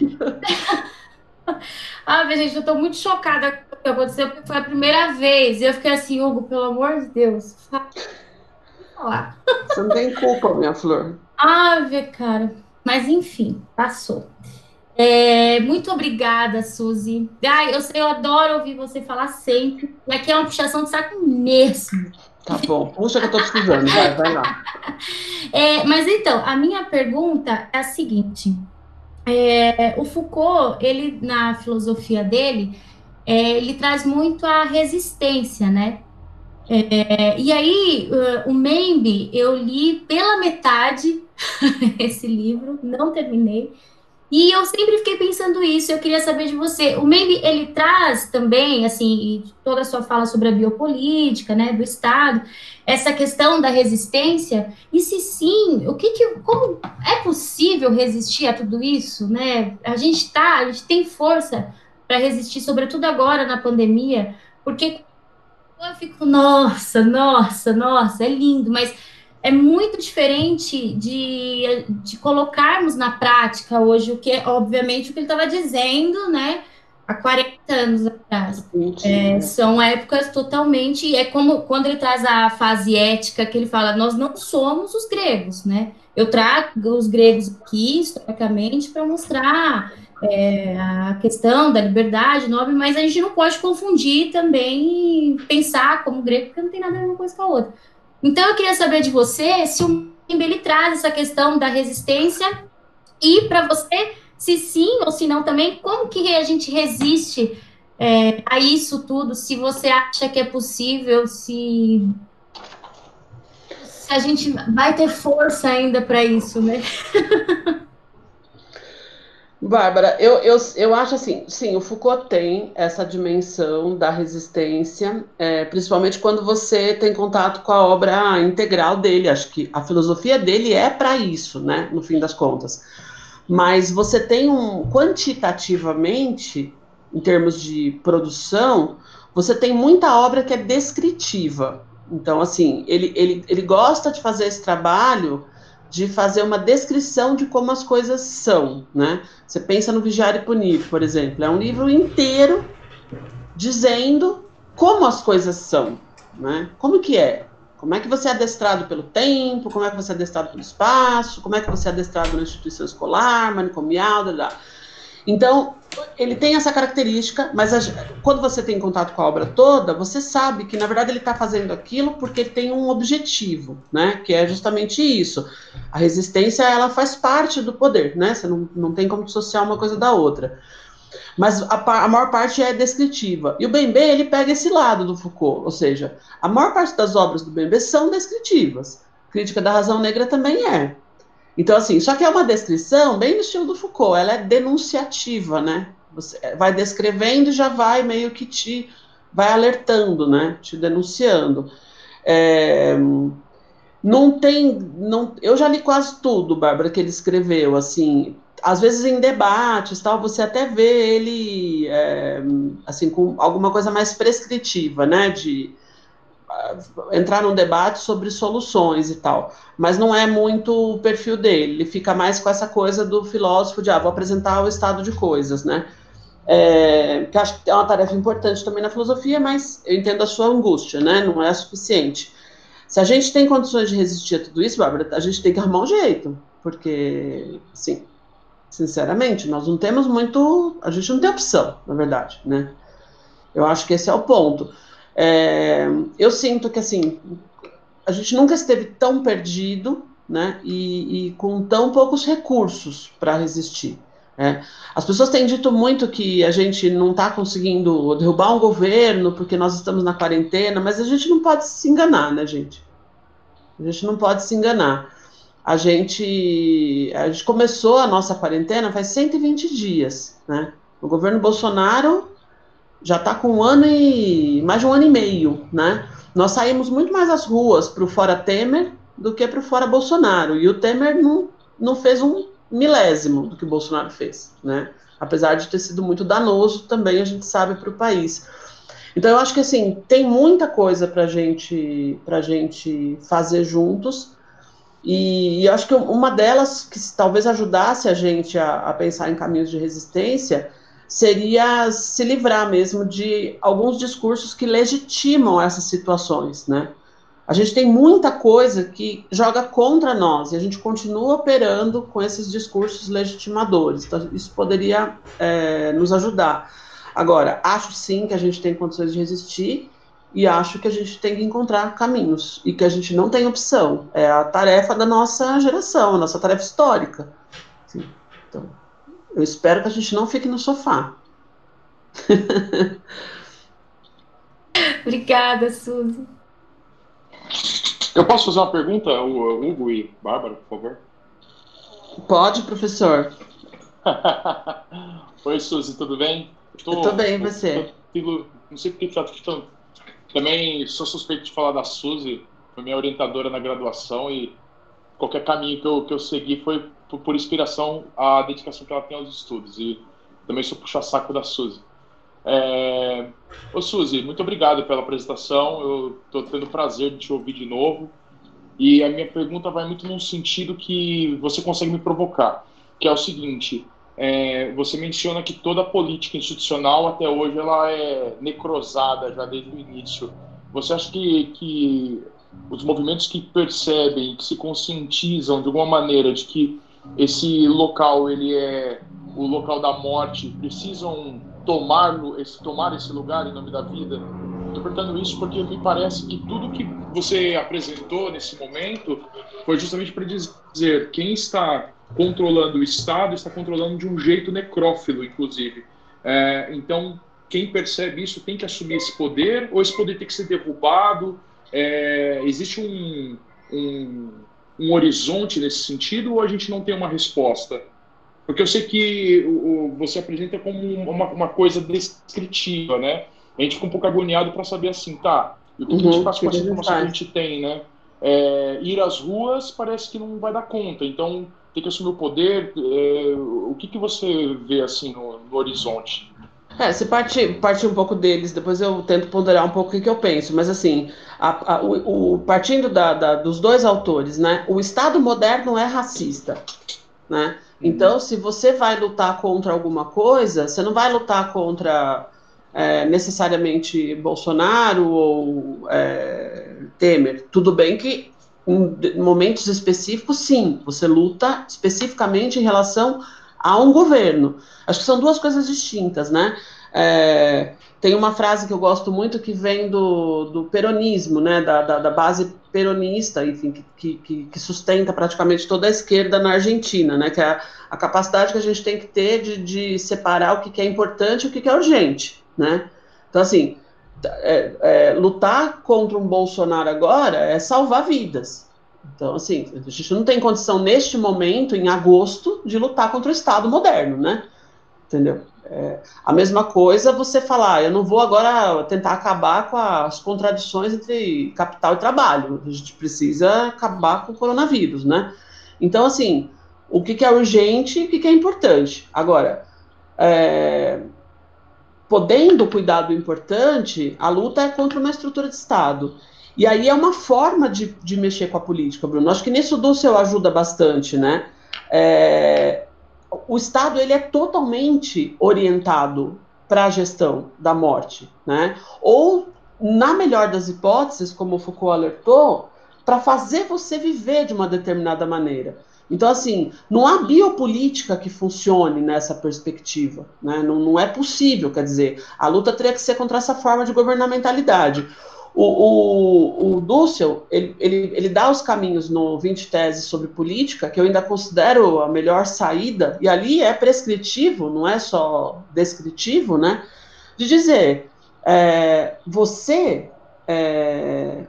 Ah, gente, eu tô muito chocada com o que aconteceu, porque foi a primeira vez. E eu fiquei assim, Hugo, pelo amor de Deus. Falar. Você não tem culpa, minha flor. Ah, vê, cara. Mas enfim, passou. É, muito obrigada, Suzy. Ai, eu, eu adoro ouvir você falar sempre. E aqui é uma puxação de saco mesmo. Tá bom, puxa que eu tô precisando, vai, vai lá. É, mas então, a minha pergunta é a seguinte. É, o Foucault, ele, na filosofia dele, é, ele traz muito a resistência, né? É, e aí, uh, o Membe, eu li pela metade esse livro, não terminei. E eu sempre fiquei pensando isso, eu queria saber de você. O Membe, ele traz também, assim, toda a sua fala sobre a biopolítica, né, do Estado, essa questão da resistência, e se sim, o que que, como é possível resistir a tudo isso, né? A gente tá, a gente tem força para resistir, sobretudo agora na pandemia, porque eu fico, nossa, nossa, nossa, é lindo, mas é muito diferente de, de colocarmos na prática hoje o que, obviamente, o que ele estava dizendo, né, há quarenta anos atrás. É, são épocas totalmente, é como quando ele traz a fase ética, que ele fala, nós não somos os gregos, né, eu trago os gregos aqui, historicamente, para mostrar é, a questão da liberdade nobre, mas a gente não pode confundir também e pensar como grego, porque não tem nada a ver uma coisa com a outra. Então, eu queria saber de você se o Membe ele traz essa questão da resistência e, para você, se sim ou se não também, como que a gente resiste é, a isso tudo, se você acha que é possível, se, se a gente vai ter força ainda para isso, né? Bárbara, eu, eu, eu acho assim, sim, o Foucault tem essa dimensão da resistência, é, principalmente quando você tem contato com a obra integral dele. Acho que a filosofia dele é para isso, né, no fim das contas. Mas você tem um, quantitativamente, em termos de produção, você tem muita obra que é descritiva. Então, assim, ele, ele, ele gosta de fazer esse trabalho de fazer uma descrição de como as coisas são, né? Você pensa no Vigiar e Punir, por exemplo, é um livro inteiro dizendo como as coisas são, né? Como que é? Como é que você é adestrado pelo tempo, como é que você é adestrado pelo espaço, como é que você é adestrado na instituição escolar, manicomial, blá, blá. Então, ele tem essa característica, mas a, quando você tem contato com a obra toda, você sabe que, na verdade, ele está fazendo aquilo porque ele tem um objetivo, né? Que é justamente isso. A resistência, ela faz parte do poder, né? Você não, não tem como dissociar uma coisa da outra. Mas a, a maior parte é descritiva. E o Bembe, ele pega esse lado do Foucault, ou seja, a maior parte das obras do Bembe são descritivas. Crítica da Razão Negra também é. Então, assim, só que é uma descrição bem no estilo do Foucault, ela é denunciativa, né? Você vai descrevendo e já vai meio que te vai alertando, né? Te denunciando. É, não tem, não, eu já li quase tudo, Bárbara, que ele escreveu, assim, às vezes em debates, tal, você até vê ele, é, assim, com alguma coisa mais prescritiva, né? De entrar num debate sobre soluções e tal, mas não é muito o perfil dele, ele fica mais com essa coisa do filósofo de, ah, vou apresentar o estado de coisas, né, é, que acho que é uma tarefa importante também na filosofia, mas eu entendo a sua angústia, né, não é suficiente. Se a gente tem condições de resistir a tudo isso, Bárbara, a gente tem que arrumar um jeito, porque, assim, sinceramente, nós não temos muito, a gente não tem opção, na verdade, né, eu acho que esse é o ponto. É, eu sinto que, assim, a gente nunca esteve tão perdido, né, e, e com tão poucos recursos para resistir. Né? As pessoas têm dito muito que a gente não está conseguindo derrubar um governo porque nós estamos na quarentena, mas a gente não pode se enganar, né, gente? A gente não pode se enganar. A gente, a gente começou a nossa quarentena faz cento e vinte dias, né? O governo Bolsonaro já está com um ano e mais de um ano e meio, né? Nós saímos muito mais às ruas para o fora Temer do que para o fora Bolsonaro, e o Temer não, não fez um milésimo do que o Bolsonaro fez, né? Apesar de ter sido muito danoso também, a gente sabe, para o país. Então eu acho que, assim, tem muita coisa para gente, pra gente fazer juntos, e, e eu acho que uma delas que talvez ajudasse a gente a, a pensar em caminhos de resistência seria se livrar mesmo de alguns discursos que legitimam essas situações, né? A gente tem muita coisa que joga contra nós e a gente continua operando com esses discursos legitimadores. Então, isso poderia é, nos ajudar. Agora, acho sim que a gente tem condições de resistir e acho que a gente tem que encontrar caminhos e que a gente não tem opção. É a tarefa da nossa geração, a nossa tarefa histórica. Sim, então... eu espero que a gente não fique no sofá. Obrigada, Suzy. Eu posso fazer uma pergunta, Hugo e Bárbara, por favor? Pode, professor. Oi, Suzy, tudo bem? Eu tô, eu tô bem, e você? Tô, tô, não sei porque tá, tô, também sou suspeito de falar da Suzy, foi minha orientadora na graduação e qualquer caminho que eu, que eu segui foi por, por inspiração a dedicação que ela tem aos estudos, e também sou puxa-saco da Suzy. É... Ô Suzy, muito obrigado pela apresentação, eu estou tendo o prazer de te ouvir de novo, e a minha pergunta vai muito num sentido que você consegue me provocar, que é o seguinte, é... você menciona que toda a política institucional até hoje ela é necrosada já desde o início. Você acha que, que os movimentos que percebem, que se conscientizam de alguma maneira de que esse local ele é o local da morte, precisam tomar esse, tomar esse lugar em nome da vida? Estou perguntando isso porque me parece que tudo que você apresentou nesse momento foi justamente para dizer quem está controlando o Estado está controlando de um jeito necrófilo, inclusive. É, então, quem percebe isso tem que assumir esse poder, ou esse poder tem que ser derrubado? É, existe um, um, um horizonte nesse sentido, ou a gente não tem uma resposta? Porque eu sei que o, você apresenta como uma, uma coisa descritiva, né? A gente fica um pouco agoniado para saber assim, tá, e o que, uhum, que a gente faz com essa informação que a gente tem, né? É, ir às ruas parece que não vai dar conta, então tem que assumir o poder. É, o que, que você vê assim no, no horizonte? É, se partir, partir um pouco deles, depois eu tento ponderar um pouco o que, que eu penso, mas assim, a, a, o, o, partindo da, da, dos dois autores, né, o Estado moderno é racista, né? Então, se você vai lutar contra alguma coisa, você não vai lutar contra é, necessariamente Bolsonaro ou é, Temer. Tudo bem que em momentos específicos, sim, você luta especificamente em relação a um governo. Acho que são duas coisas distintas, né? É, tem uma frase que eu gosto muito que vem do, do peronismo, né? Da, da, da base peronista, enfim, que, que, que sustenta praticamente toda a esquerda na Argentina, né? Que é a, a capacidade que a gente tem que ter de, de separar o que, que é importante e o que, que é urgente, né? Então, assim, é, é, lutar contra um Bolsonaro agora é salvar vidas. Então, assim, a gente não tem condição neste momento, em agosto, de lutar contra o Estado moderno, né? Entendeu? É, a mesma coisa você falar, eu não vou agora tentar acabar com as contradições entre capital e trabalho, a gente precisa acabar com o coronavírus, né? Então, assim, o que, que é urgente e o que, que é importante. Agora, é, podendo cuidar do importante, a luta é contra uma estrutura de Estado. E aí é uma forma de, de mexer com a política, Bruno. Acho que nisso o Dussel ajuda bastante, né? É, o Estado ele é totalmente orientado para a gestão da morte, né? Ou, na melhor das hipóteses, como o Foucault alertou, para fazer você viver de uma determinada maneira. Então, assim, não há biopolítica que funcione nessa perspectiva, né? Não, não é possível, quer dizer, a luta teria que ser contra essa forma de governamentalidade. O, o, o Dussel, ele, ele, ele dá os caminhos no vinte Teses sobre Política, que eu ainda considero a melhor saída, e ali é prescritivo, não é só descritivo, né? De dizer, é, você, é,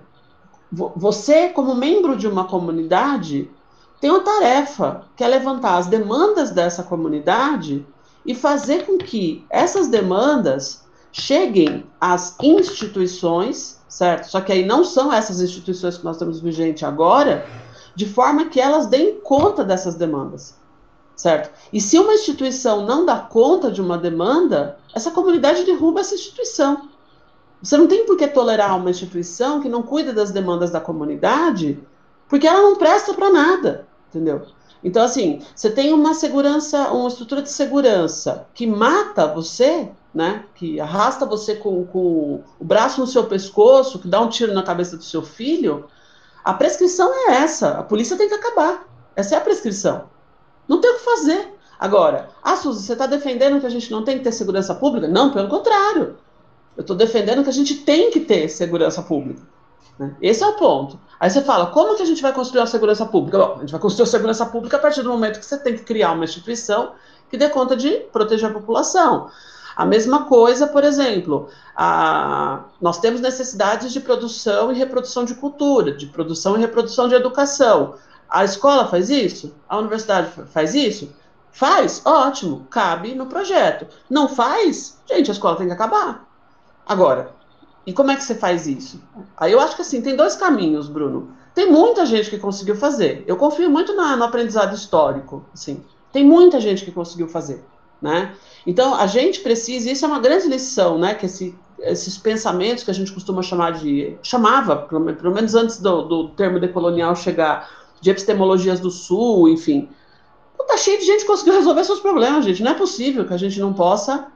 você, como membro de uma comunidade, tem uma tarefa, que é levantar as demandas dessa comunidade e fazer com que essas demandas cheguem às instituições, certo? Só que aí não são essas instituições que nós temos vigente agora, de forma que elas deem conta dessas demandas, certo? E se uma instituição não dá conta de uma demanda, essa comunidade derruba essa instituição. Você não tem por que tolerar uma instituição que não cuida das demandas da comunidade, porque ela não presta para nada, entendeu? Então, assim, você tem uma segurança, uma estrutura de segurança que mata você, né, que arrasta você com, com o braço no seu pescoço, que dá um tiro na cabeça do seu filho, a prescrição é essa, a polícia tem que acabar. Essa é a prescrição. Não tem o que fazer. Agora, ah, Suzy, você está defendendo que a gente não tem que ter segurança pública? Não, pelo contrário. Eu estou defendendo que a gente tem que ter segurança pública. Né? Esse é o ponto. Aí você fala, como que a gente vai construir a segurança pública? Bom, a gente vai construir a segurança pública a partir do momento que você tem que criar uma instituição que dê conta de proteger a população. A mesma coisa, por exemplo, a, nós temos necessidades de produção e reprodução de cultura, de produção e reprodução de educação. A escola faz isso? A universidade faz isso? Faz? Ótimo, cabe no projeto. Não faz? Gente, a escola tem que acabar. Agora, e como é que você faz isso? Aí eu acho que assim, tem dois caminhos, Bruno. Tem muita gente que conseguiu fazer. Eu confio muito na, no aprendizado histórico. Assim. Tem muita gente que conseguiu fazer. Né? Então, a gente precisa, isso é uma grande lição, né? Que esse, esses pensamentos que a gente costuma chamar de, chamava, pelo, pelo menos antes do, do termo decolonial chegar, de epistemologias do Sul, enfim. Tá cheio de gente que conseguiu resolver seus problemas, gente. Não é possível que a gente não possa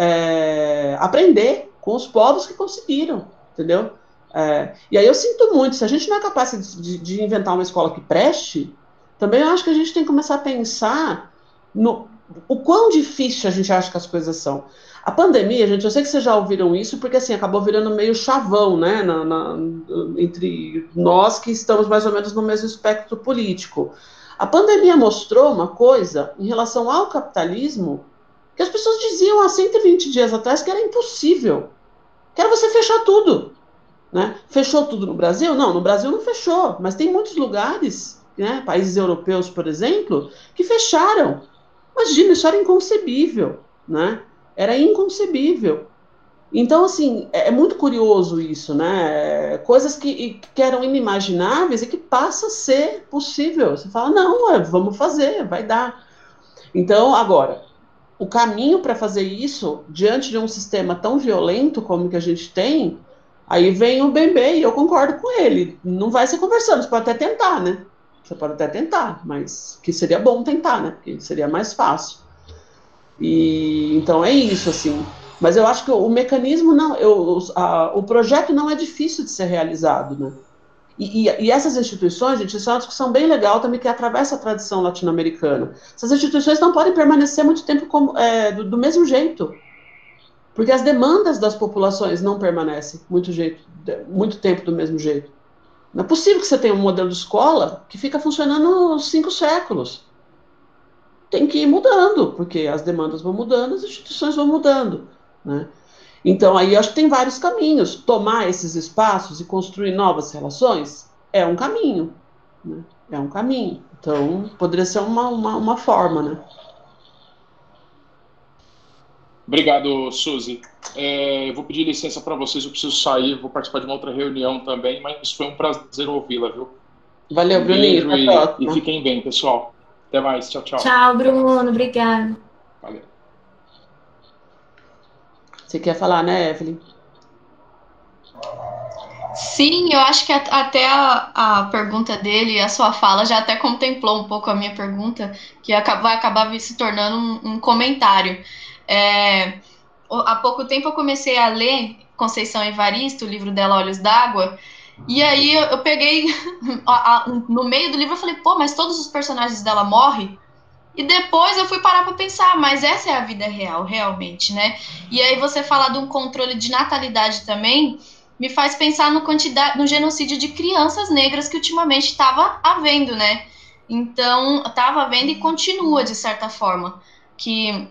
é, aprender com os povos que conseguiram, entendeu? É, e aí eu sinto muito, se a gente não é capaz de, de, de inventar uma escola que preste, também eu acho que a gente tem que começar a pensar no o quão difícil a gente acha que as coisas são. A pandemia, gente, eu sei que vocês já ouviram isso, porque assim, acabou virando meio chavão, né, na, na, entre nós que estamos mais ou menos no mesmo espectro político. A pandemia mostrou uma coisa em relação ao capitalismo que as pessoas diziam há cento e vinte dias atrás que era impossível, que era você fechar tudo. Né? Fechou tudo no Brasil? Não, no Brasil não fechou, mas tem muitos lugares, né, países europeus, por exemplo, que fecharam. Imagina, isso era inconcebível, né? Era inconcebível. Então, assim, é, é muito curioso isso, né? Coisas que, que eram inimagináveis e que passa a ser possível. Você fala, não, é, vamos fazer, vai dar. Então, agora, o caminho para fazer isso, diante de um sistema tão violento como o que a gente tem, aí vem o Bembe, e eu concordo com ele. Não vai ser conversando, você pode até tentar, né? Você pode até tentar, mas que seria bom tentar, né? Porque seria mais fácil. E então é isso, assim. Mas eu acho que o mecanismo não, eu, a, o projeto não é difícil de ser realizado, né? E, e, e essas instituições, gente, isso é uma discussão bem legal também que atravessa a tradição latino-americana. Essas instituições não podem permanecer muito tempo como, é, do, do mesmo jeito, porque as demandas das populações não permanecem muito, jeito, muito tempo do mesmo jeito. Não é possível que você tenha um modelo de escola que fica funcionando cinco séculos. Tem que ir mudando, porque as demandas vão mudando, as instituições vão mudando, né? Então, aí acho que tem vários caminhos. Tomar esses espaços e construir novas relações é um caminho, né? É um caminho. Então, poderia ser uma, uma, uma forma, né? Obrigado, Suzy. É, eu vou pedir licença para vocês, eu preciso sair, vou participar de uma outra reunião também, mas foi um prazer ouvi-la, viu? Valeu, Um Bruninho. beijo e, e fiquem bem, pessoal. Até mais. Tchau, tchau. Tchau, Bruno. Obrigada. Valeu. Você quer falar, né, Evelyn? Sim, eu acho que até a, a pergunta dele, a sua fala, já até contemplou um pouco a minha pergunta, que vai acabar se tornando um, um comentário. É, há pouco tempo eu comecei a ler Conceição Evaristo, o livro dela, Olhos d'Água, e aí eu, eu peguei, a, a, no meio do livro eu falei, pô, mas todos os personagens dela morrem? E depois eu fui parar para pensar, mas essa é a vida real, realmente, né? E aí você falar de um controle de natalidade também me faz pensar no, quantidade, no genocídio de crianças negras que ultimamente estava havendo, né? Então, estava havendo e continua, de certa forma, que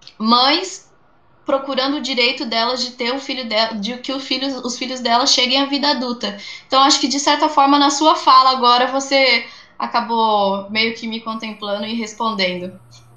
mães procurando o direito delas de ter o filho dela, de que o filho, os filhos delas cheguem à vida adulta. Então, acho que, de certa forma, na sua fala agora, você acabou meio que me contemplando e respondendo.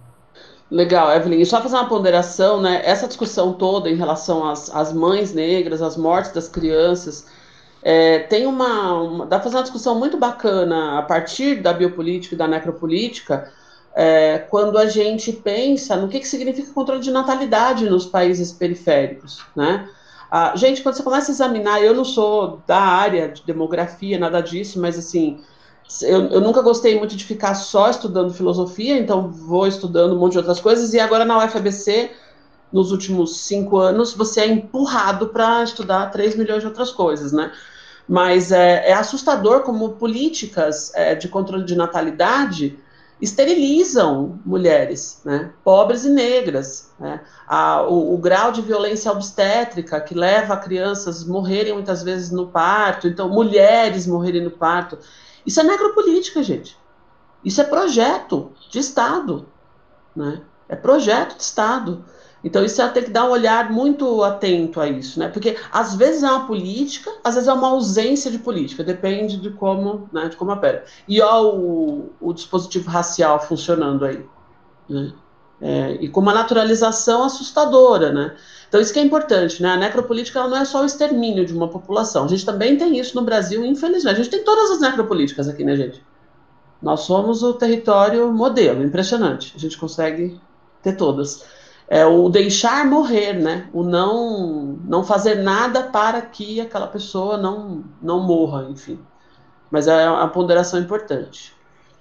Legal, Evelyn. E só fazer uma ponderação, né? Essa discussão toda em relação às, às mães negras, às mortes das crianças, é, tem uma, uma. Dá para fazer uma discussão muito bacana a partir da biopolítica e da necropolítica, é, quando a gente pensa no que, que significa controle de natalidade nos países periféricos, né? Ah, gente, quando você começa a examinar, eu não sou da área de demografia, nada disso, mas assim. Eu, eu nunca gostei muito de ficar só estudando filosofia, então vou estudando um monte de outras coisas, e agora na U F A B C, nos últimos cinco anos, você é empurrado para estudar três milhões de outras coisas, né? Mas é, é assustador como políticas é, de controle de natalidade esterilizam mulheres, né? Pobres e negras, né? A, o, o grau de violência obstétrica que leva crianças a morrerem muitas vezes no parto, então mulheres morrerem no parto. Isso é necropolítica, gente. Isso é projeto de Estado, né? É projeto de Estado. Então, isso tem que dar um olhar muito atento a isso, né? Porque, às vezes, é uma política, às vezes é uma ausência de política, depende de como, né, de como opera. E ó, o, o dispositivo racial funcionando aí, né? É, e com uma naturalização assustadora, né? Então, isso que é importante, né? A necropolítica ela não é só o extermínio de uma população. A gente também tem isso no Brasil, infelizmente. A gente tem todas as necropolíticas aqui, né, gente? Nós somos o território modelo, impressionante. A gente consegue ter todas. É o deixar morrer, né? O não, não fazer nada para que aquela pessoa não, não morra, enfim. Mas é uma ponderação importante.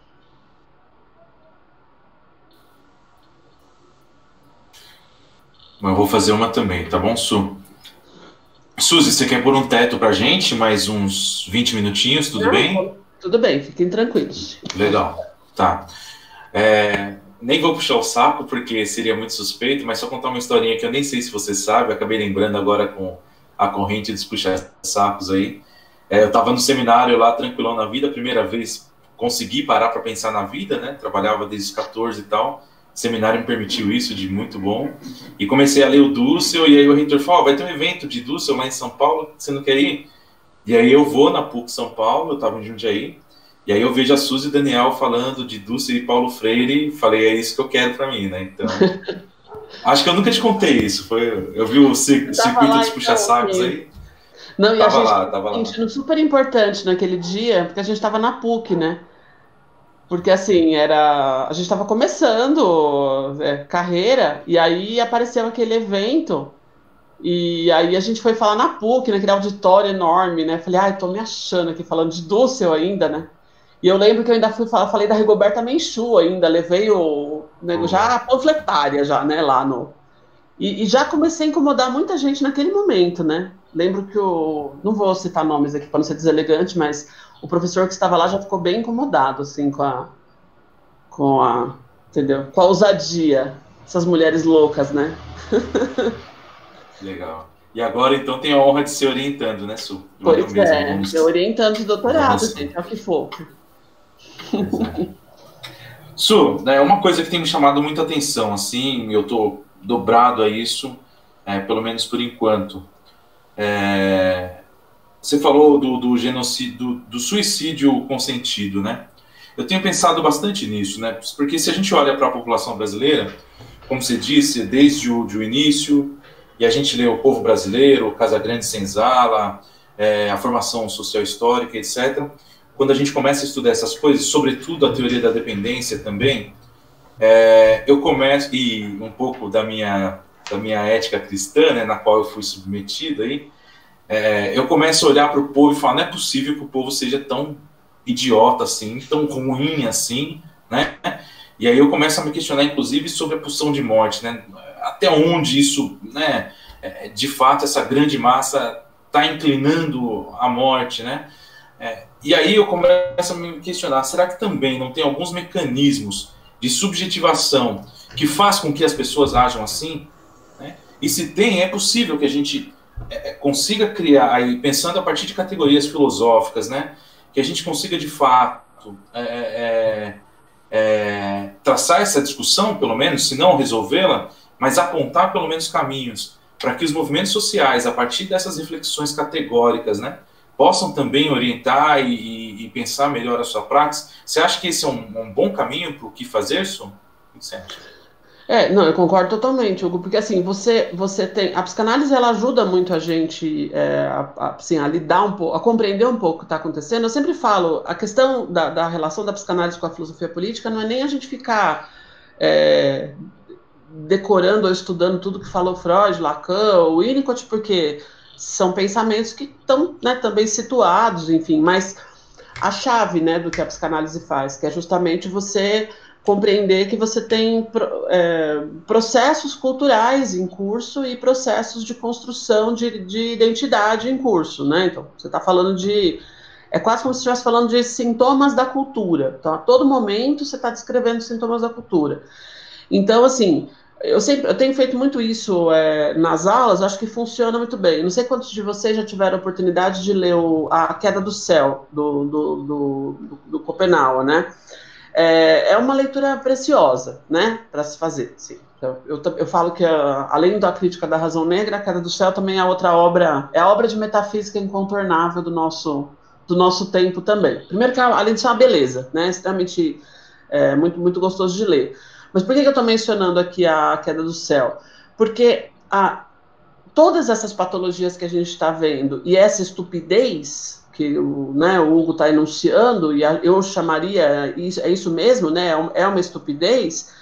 Mas eu vou fazer uma também, tá bom, Su? Suzy, você quer pôr um teto pra gente? Mais uns vinte minutinhos, tudo Não, bem? Tudo bem, fiquem tranquilos. Legal, tá. É, nem vou puxar o saco, porque seria muito suspeito, mas só contar uma historinha que eu nem sei se você sabe, eu acabei lembrando agora com a corrente dos puxa-sacos aí. É, eu estava no seminário lá, tranquilão na vida, a primeira vez consegui parar para pensar na vida, né? Trabalhava desde os quatorze e tal. O seminário me permitiu isso, de muito bom. E comecei a ler o Dussel, e aí o reitor falou, oh, vai ter um evento de Dussel lá em São Paulo, você não quer ir? E aí eu vou na P U C São Paulo, eu estava em Jundiaí, e aí eu vejo a Suzy e o Daniel falando de Dussel e Paulo Freire, e falei, é isso que eu quero para mim, né? Então, acho que eu nunca te contei isso, foi, eu vi o circuito dos puxa-sacos aí. Não, e tava a gente lá, tava lá. sentindo super importante naquele dia, porque a gente estava na P U C, né? Porque assim, era. A gente estava começando é, carreira, e aí apareceu aquele evento, e aí a gente foi falar na PUC, naquele auditório enorme, né? Falei, ai, tô me achando aqui falando de Dussel ainda, né? E eu lembro que eu ainda fui falar, falei da Rigoberta Menchú ainda, levei o. Né, já a panfletária, já, né, lá no. E, e já comecei a incomodar muita gente naquele momento, né? Lembro que o. Não vou citar nomes aqui para não ser deselegante, mas o professor que estava lá já ficou bem incomodado, assim, com a. Com a. Entendeu? Com a ousadia. Essas mulheres loucas, né? Legal. E agora, então, tem a honra de ser orientando, né, Su? Pois Eu mesmo, é, vamos- eu orientando de doutorado, vamos- gente, é o que for. Su, né, uma coisa que tem me chamado muita atenção, assim, eu tô dobrado a isso, é, pelo menos por enquanto. É, você falou do, do genocídio, do, do suicídio consentido, né? Eu tenho pensado bastante nisso, né? Porque se a gente olha para a população brasileira, como você disse, desde o, de o início, e a gente lê o Povo Brasileiro, Casagrande Senzala, é, a formação social histórica, etcétera. Quando a gente começa a estudar essas coisas, sobretudo a teoria da dependência também, é, eu começo, e um pouco da minha, da minha ética cristã, né, na qual eu fui submetido aí, é, eu começo a olhar para o povo e falar, não é possível que o povo seja tão idiota assim, tão ruim assim, né? E aí eu começo a me questionar, inclusive, sobre a pulsão de morte, né? Até onde isso, né, de fato, essa grande massa está inclinando à morte, né? É, e aí eu começo a me questionar, será que também não tem alguns mecanismos de subjetivação que faz com que as pessoas ajam assim? Né? E se tem, é possível que a gente é, consiga criar, aí, pensando a partir de categorias filosóficas, né, que a gente consiga, de fato, é, é, é, traçar essa discussão, pelo menos, se não resolvê-la, mas apontar, pelo menos, caminhos para que os movimentos sociais, a partir dessas reflexões categóricas, né, possam também orientar e, e, e pensar melhor a sua prática. Você acha que esse é um, um bom caminho para o que fazer, Su? O que você acha? É, não, eu concordo totalmente, Hugo, porque assim, você, você tem, a psicanálise ela ajuda muito a gente é, a, a, assim, a lidar um pouco, a compreender um pouco o que está acontecendo. Eu sempre falo, a questão da, da relação da psicanálise com a filosofia política não é nem a gente ficar é, decorando ou estudando tudo que falou Freud, Lacan, ou Winnicott, porque são pensamentos que estão, né, também situados, enfim, mas a chave, né, do que a psicanálise faz, que é justamente você compreender que você tem é, processos culturais em curso e processos de construção de, de identidade em curso, né? Então, você está falando de... É quase como se estivesse falando de sintomas da cultura. Então, a todo momento, você está descrevendo sintomas da cultura. Então, assim, eu, sempre, eu tenho feito muito isso é, nas aulas, acho que funciona muito bem. Não sei quantos de vocês já tiveram a oportunidade de ler o, A Queda do Céu, do, do, do, do, do Schopenhauer, né? É, é uma leitura preciosa, né, para se fazer. Assim. Eu, eu, eu falo que, a, além da crítica da razão negra, A Queda do Céu também é outra obra, é a obra de metafísica incontornável do nosso, do nosso tempo também. Primeiro que, além de ser uma beleza, né, extremamente, é, muito, muito gostoso de ler. Mas por que eu estou mencionando aqui A Queda do Céu? Porque a, todas essas patologias que a gente está vendo, e essa estupidez que o, né, o Hugo está enunciando, e eu chamaria, isso, é isso mesmo, né, é uma estupidez,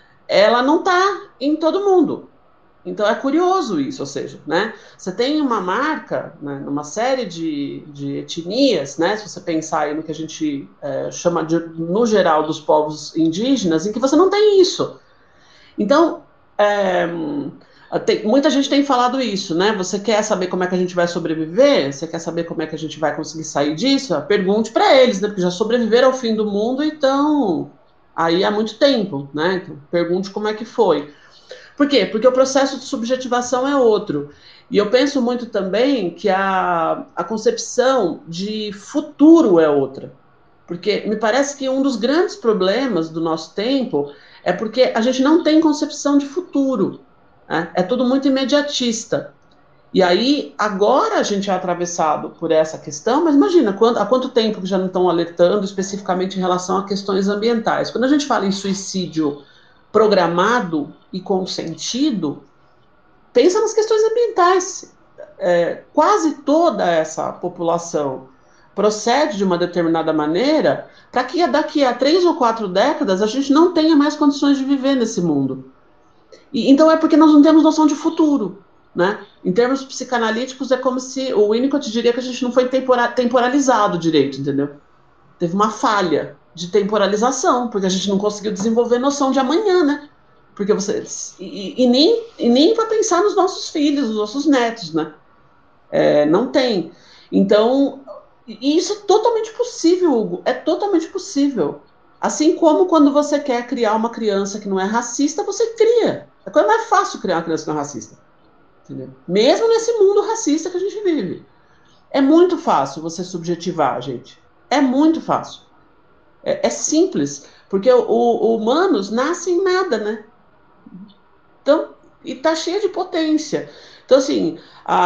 ela não está em todo mundo. Então é curioso isso, ou seja, né, você tem uma marca, né, numa série de, de etnias, né, se você pensar aí no que a gente é, chama, de, no geral, dos povos indígenas, em que você não tem isso. Então, é, tem, muita gente tem falado isso, né? Você quer saber como é que a gente vai sobreviver? Você quer saber como é que a gente vai conseguir sair disso? Pergunte para eles, né? Porque já sobreviveram ao fim do mundo e estão aí há muito tempo, né? Então, pergunte como é que foi. Por quê? Porque o processo de subjetivação é outro. E eu penso muito também que a, a concepção de futuro é outra. Porque me parece que um dos grandes problemas do nosso tempo é porque a gente não tem concepção de futuro. Né? É tudo muito imediatista. E aí, agora a gente é atravessado por essa questão, mas imagina, quando, há quanto tempo que já não estão alertando especificamente em relação a questões ambientais. Quando a gente fala em suicídio programado e consentido, pensa nas questões ambientais. É, quase toda essa população procede de uma determinada maneira para que daqui a três ou quatro décadas a gente não tenha mais condições de viver nesse mundo. E, então é porque nós não temos noção de futuro, né? Em termos psicanalíticos, é como se o Winnicott diria que a gente não foi tempora, temporalizado direito, entendeu? Teve uma falha de temporalização, porque a gente não conseguiu desenvolver noção de amanhã, né? Porque você e, e nem e nem para pensar nos nossos filhos, nos nossos netos, né? É, não tem. Então, e isso é totalmente possível, Hugo. É totalmente possível. Assim como quando você quer criar uma criança que não é racista, você cria. É coisa mais fácil criar uma criança que não é racista. Entendeu? Mesmo nesse mundo racista que a gente vive. É muito fácil você subjetivar, gente. É muito fácil. É, é simples. Porque o, o humanos nascem em nada, né? Então, e tá cheio de potência. Então, assim,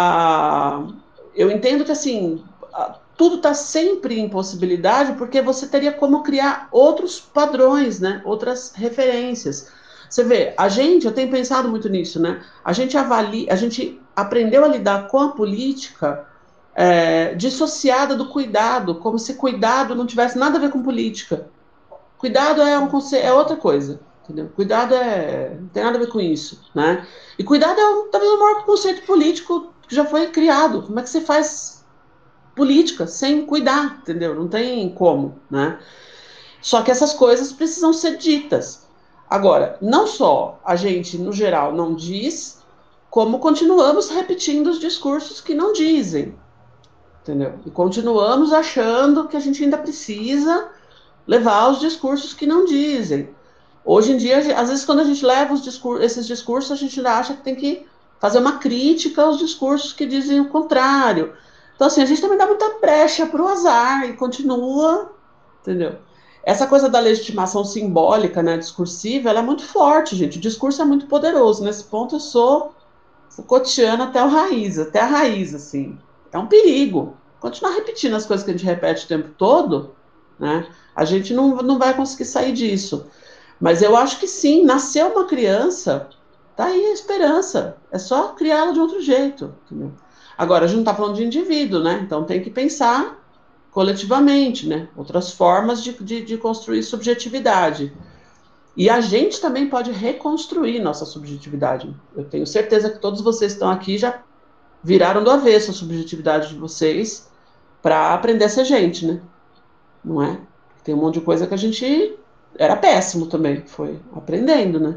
a, eu entendo que, assim, a, tudo está sempre em possibilidade, porque você teria como criar outros padrões, né? Outras referências. Você vê, a gente, eu tenho pensado muito nisso, né? A gente avalia, a gente aprendeu a lidar com a política é, dissociada do cuidado, como se cuidado não tivesse nada a ver com política. Cuidado é, um, é outra coisa. Entendeu? Cuidado é, não tem nada a ver com isso, né? E cuidado é um, talvez o maior conceito político que já foi criado. Como é que você faz política sem cuidar, entendeu? Não tem como, né? Só que essas coisas precisam ser ditas. Agora, não só a gente, no geral, não diz, como continuamos repetindo os discursos que não dizem, entendeu? E continuamos achando que a gente ainda precisa levar os discursos que não dizem. Hoje em dia, às vezes, quando a gente leva os discursos, esses discursos, a gente ainda acha que tem que fazer uma crítica aos discursos que dizem o contrário. Então, assim, a gente também dá muita brecha para o azar e continua, entendeu? Essa coisa da legitimação simbólica, né, discursiva, ela é muito forte, gente. O discurso é muito poderoso. Nesse ponto, eu sou Foucaultiana até o raiz, até a raiz, assim. É um perigo. Continuar repetindo as coisas que a gente repete o tempo todo, né, a gente não, não vai conseguir sair disso. Mas eu acho que sim, nasceu uma criança, tá aí a esperança. É só criá-la de outro jeito. Entendeu? Agora, a gente não está falando de indivíduo, né? Então tem que pensar coletivamente, né? Outras formas de, de, de construir subjetividade. E a gente também pode reconstruir nossa subjetividade. Eu tenho certeza que todos vocês que estão aqui já viraram do avesso a subjetividade de vocês para aprender a ser gente, né? Não é? Tem um monte de coisa que a gente era péssimo também, foi aprendendo, né?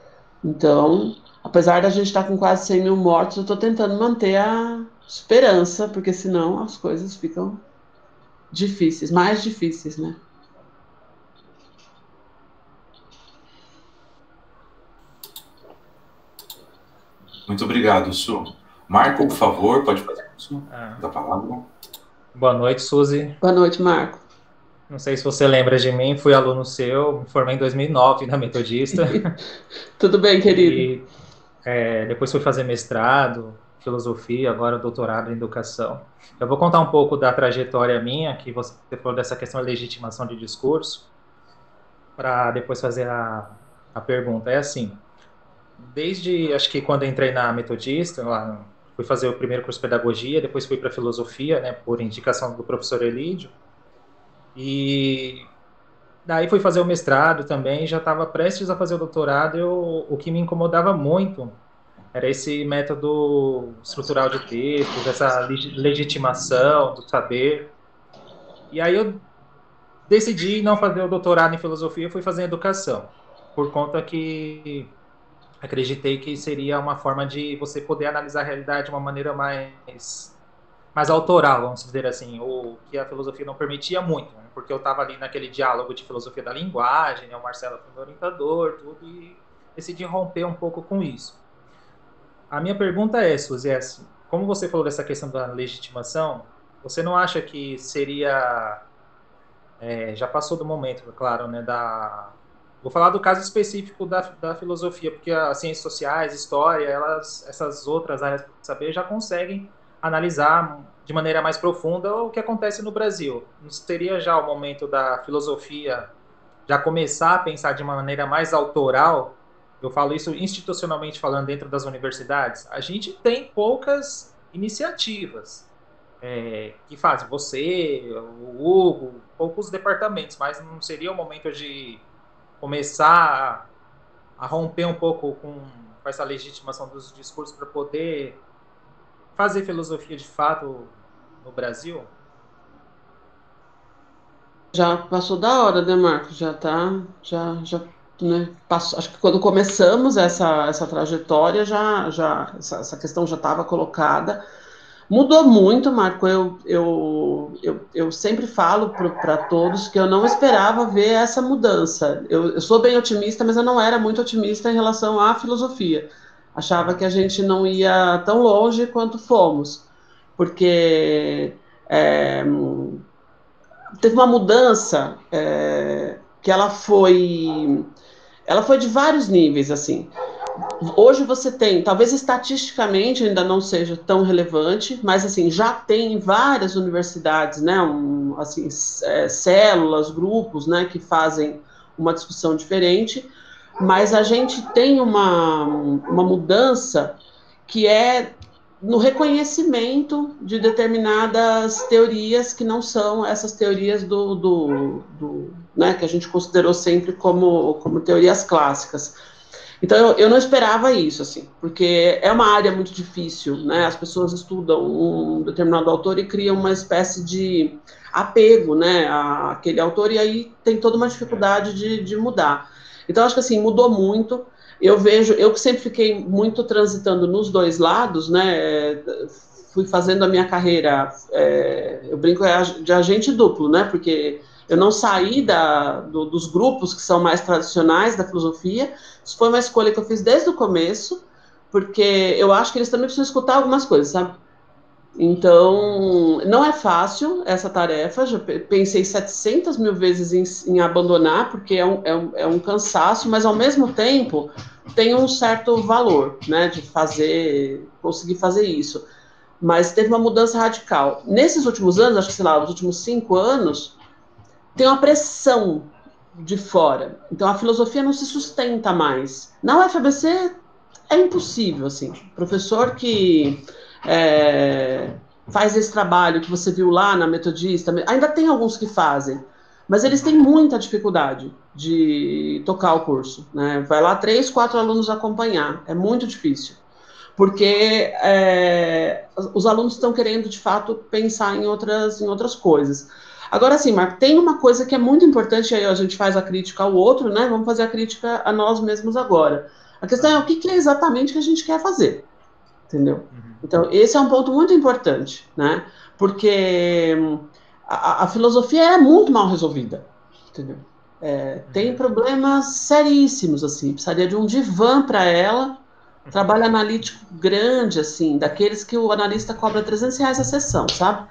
Então, apesar da gente estar com quase cem mil mortos, eu estou tentando manter a esperança, porque senão as coisas ficam difíceis, mais difíceis, né? Muito obrigado, Su. Marco, por favor, pode fazer uso Ah. da palavra. Boa noite, Suzy. Boa noite, Marco. Não sei se você lembra de mim, fui aluno seu, me formei em dois mil e nove na Metodista. Tudo bem, querido? E é, depois fui fazer mestrado, filosofia, agora doutorado em educação. Eu vou contar um pouco da trajetória minha, que você falou dessa questão da legitimação de discurso, para depois fazer a, a pergunta. É assim, desde, acho que quando entrei na Metodista, lá, fui fazer o primeiro curso de pedagogia, depois fui para filosofia, né, por indicação do professor Elídio, e daí fui fazer o mestrado também, já estava prestes a fazer o doutorado. Eu, o que me incomodava muito era esse método estrutural de textos, essa legitimação do saber. E aí eu decidi não fazer o doutorado em filosofia, fui fazer educação, por conta que acreditei que seria uma forma de você poder analisar a realidade de uma maneira mais... mais autoral, vamos dizer assim, o que a filosofia não permitia muito, né? Porque eu estava ali naquele diálogo de filosofia da linguagem, né? O Marcelo foi meu orientador, tudo, e decidi romper um pouco com isso. A minha pergunta é, Suzy, é assim, como você falou dessa questão da legitimação, você não acha que seria... É, já passou do momento, claro, né, da... Vou falar do caso específico da, da filosofia, porque as ciências sociais, história, elas, essas outras áreas do saber já conseguem analisar de maneira mais profunda o que acontece no Brasil. Não seria já o momento da filosofia já começar a pensar de uma maneira mais autoral? Eu falo isso institucionalmente falando dentro das universidades. A gente tem poucas iniciativas. é, que fazem, você, o Hugo, poucos departamentos, mas não seria o momento de começar a, a romper um pouco com, com essa legitimação dos discursos para poder fazer filosofia de fato no Brasil? Já passou da hora, né, Marcos? Já tá, já, já, né, passou. Acho que quando começamos essa, essa trajetória, já, já, essa, essa questão já estava colocada. Mudou muito, Marco. Eu, eu, eu, eu sempre falo para todos que eu não esperava ver essa mudança. Eu, eu sou bem otimista, mas eu não era muito otimista em relação à filosofia. Achava que a gente não ia tão longe quanto fomos, porque é, teve uma mudança é, que ela foi, ela foi de vários níveis, assim. Hoje você tem, talvez estatisticamente ainda não seja tão relevante, mas assim já tem várias universidades, né, um, assim, é, células, grupos, né, que fazem uma discussão diferente, mas a gente tem uma, uma mudança que é no reconhecimento de determinadas teorias que não são essas teorias do, do, do né, que a gente considerou sempre como, como teorias clássicas. Então, eu, eu não esperava isso, assim, porque é uma área muito difícil, né? As pessoas estudam um determinado autor e criam uma espécie de apego, né, àquele autor, e aí tem toda uma dificuldade de, de mudar. Então, acho que, assim, mudou muito. Eu vejo, eu que sempre fiquei muito transitando nos dois lados, né, fui fazendo a minha carreira, é, eu brinco, é de agente duplo, né, porque eu não saí da, do, dos grupos que são mais tradicionais da filosofia. Isso foi uma escolha que eu fiz desde o começo, porque eu acho que eles também precisam escutar algumas coisas, sabe? Então, não é fácil essa tarefa, já pensei setecentas mil vezes em, em abandonar, porque é um, é, um, é um cansaço, mas ao mesmo tempo tem um certo valor, né, de fazer, conseguir fazer isso. Mas teve uma mudança radical. Nesses últimos anos, acho que, sei lá, nos últimos cinco anos, tem uma pressão de fora. Então, a filosofia não se sustenta mais. Na U F A B C é impossível, assim. Professor que é, faz esse trabalho que você viu lá na Metodista, ainda tem alguns que fazem, mas eles têm muita dificuldade de tocar o curso, né? Vai lá três, quatro alunos acompanhar. É muito difícil. Porque é, os alunos estão querendo, de fato, pensar em outras, em outras coisas. Agora, sim, Marco, tem uma coisa que é muito importante, aí a gente faz a crítica ao outro, né? Vamos fazer a crítica a nós mesmos agora. A questão é o que, que é exatamente que a gente quer fazer, entendeu? Uhum. Então, esse é um ponto muito importante, né? Porque a, a filosofia é muito mal resolvida, entendeu? É, tem problemas seríssimos, assim, precisaria de um divã para ela, trabalho analítico grande, assim, daqueles que o analista cobra trezentos reais a sessão, sabe?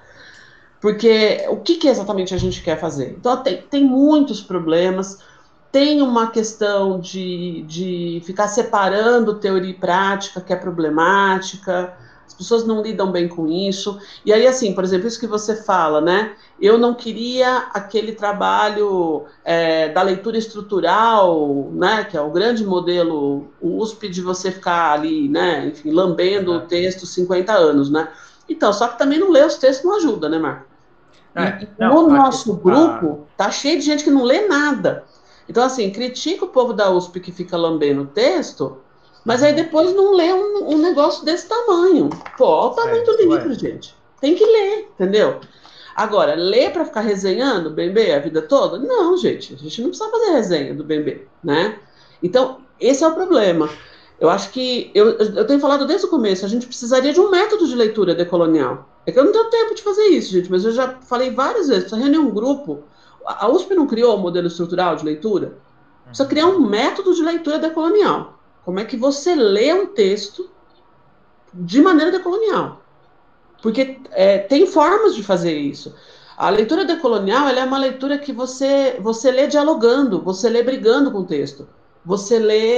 Porque o que, que exatamente a gente quer fazer? Então, tem, tem muitos problemas, tem uma questão de, de ficar separando teoria e prática, que é problemática, as pessoas não lidam bem com isso. E aí, assim, por exemplo, isso que você fala, né? Eu não queria aquele trabalho é, da leitura estrutural, né? Que é o grande modelo U S P de você ficar ali, né? Enfim, lambendo o texto cinquenta anos, né? Então, só que também não ler os textos não ajuda, né, Marco? É, e, não, no nosso que... grupo, tá cheio de gente que não lê nada. Então, assim, critica o povo da U S P que fica lambendo o texto, mas aí depois não lê um, um negócio desse tamanho. Pô, olha o tamanho do livro, gente. Tem que ler, entendeu? Agora, ler para ficar resenhando o Bembe a vida toda? Não, gente. A gente não precisa fazer resenha do Bembe, né? Então, esse é o problema. Eu acho que, eu, eu tenho falado desde o começo, a gente precisaria de um método de leitura decolonial. É que eu não tenho tempo de fazer isso, gente, mas eu já falei várias vezes, precisa reunir um grupo. A U S P não criou o modelo estrutural de leitura? Precisa criar um método de leitura decolonial. Como é que você lê um texto de maneira decolonial? Porque é, tem formas de fazer isso. A leitura decolonial, ela é uma leitura que você, você lê dialogando, você lê brigando com o texto, você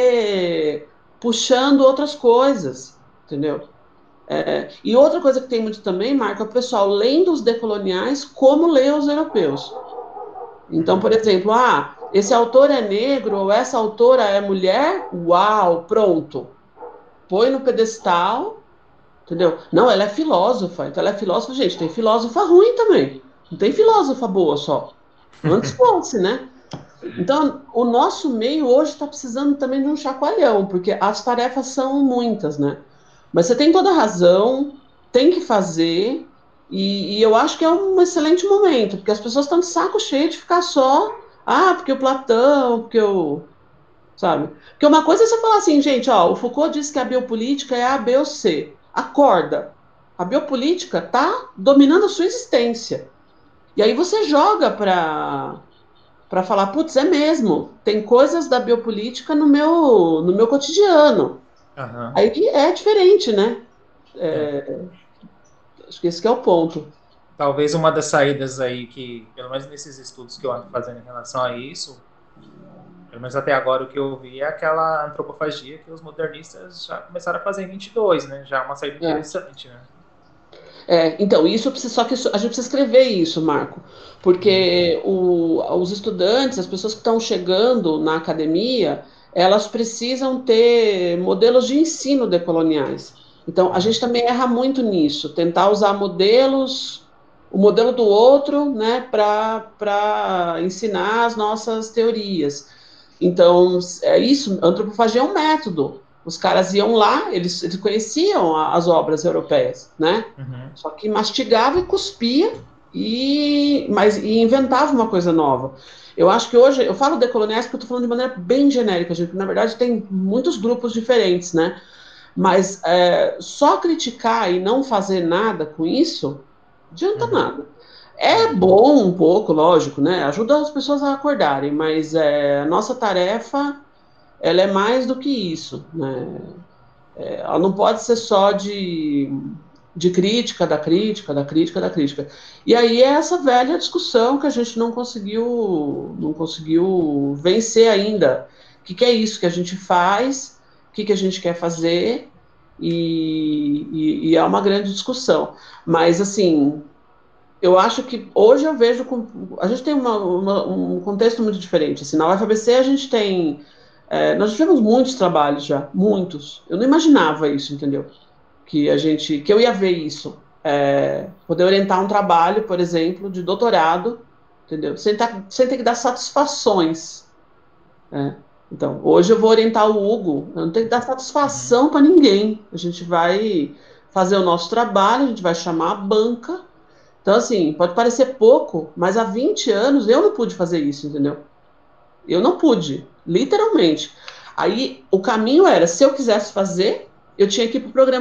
lê puxando outras coisas, entendeu? É, e outra coisa que tem muito também, Marco, é o pessoal lendo os decoloniais como lê os europeus. Então, por exemplo, ah, esse autor é negro ou essa autora é mulher, uau, pronto. Põe no pedestal entendeu? Não, ela é filósofa, então ela é filósofa, gente, tem filósofa ruim também, não tem filósofa boa só, antes fosse, né? Então, o nosso meio hoje está precisando também de um chacoalhão, porque as tarefas são muitas, né? Mas você tem toda a razão, tem que fazer, e, e eu acho que é um excelente momento, porque as pessoas estão de saco cheio de ficar só, ah, porque o Platão, porque o... sabe? Porque uma coisa é você falar assim, gente, ó, o Foucault disse que a biopolítica é A, B ou C. Acorda. A biopolítica está dominando a sua existência. E aí você joga para para falar, putz, é mesmo, tem coisas da biopolítica no meu, no meu cotidiano. Uhum. Aí é diferente, né? É, acho que esse que é o ponto. Talvez uma das saídas aí que, pelo menos nesses estudos que eu ando fazendo em relação a isso, pelo menos até agora o que eu vi é aquela antropofagia que os modernistas já começaram a fazer em vinte e dois, né? Já é uma saída interessante, né? É, então, isso precisa, só que isso, a gente precisa escrever isso, Marco, porque o, os estudantes, as pessoas que estão chegando na academia, elas precisam ter modelos de ensino decoloniais. Então, a gente também erra muito nisso, tentar usar modelos, o modelo do outro, né, para ensinar as nossas teorias. Então, é isso, antropofagia é um método. Os caras iam lá, eles, eles conheciam a, as obras europeias, né? Uhum. Só que mastigava e cuspia, e, mas, e inventava uma coisa nova. Eu acho que hoje, eu falo decoloniais porque eu estou falando de maneira bem genérica, gente, porque na verdade tem muitos grupos diferentes, né? Mas é, só criticar e não fazer nada com isso, não adianta Uhum. nada. É bom um pouco, lógico, né? Ajuda as pessoas a acordarem, mas é, a nossa tarefa, ela é mais do que isso, né? É, ela não pode ser só de, de crítica, da crítica, da crítica, da crítica. E aí é essa velha discussão que a gente não conseguiu, não conseguiu vencer ainda. O que, que é isso que a gente faz? O que, que a gente quer fazer? E, e, e é uma grande discussão. Mas, assim, eu acho que hoje eu vejo... Com, a gente tem uma, uma, um contexto muito diferente. Assim, na U F A B C a gente tem... É, nós tivemos muitos trabalhos já, muitos. Eu não imaginava isso, entendeu? Que a gente, que eu ia ver isso. É, poder orientar um trabalho, por exemplo, de doutorado, entendeu? Sem, tá, sem ter que dar satisfações. É. Então, hoje eu vou orientar o Hugo, eu não tenho que dar satisfação para ninguém. A gente vai fazer o nosso trabalho, a gente vai chamar a banca. Então, assim, pode parecer pouco, mas há vinte anos eu não pude fazer isso, entendeu? Eu não pude, literalmente. Aí o caminho era, se eu quisesse fazer, eu tinha que ir para o programa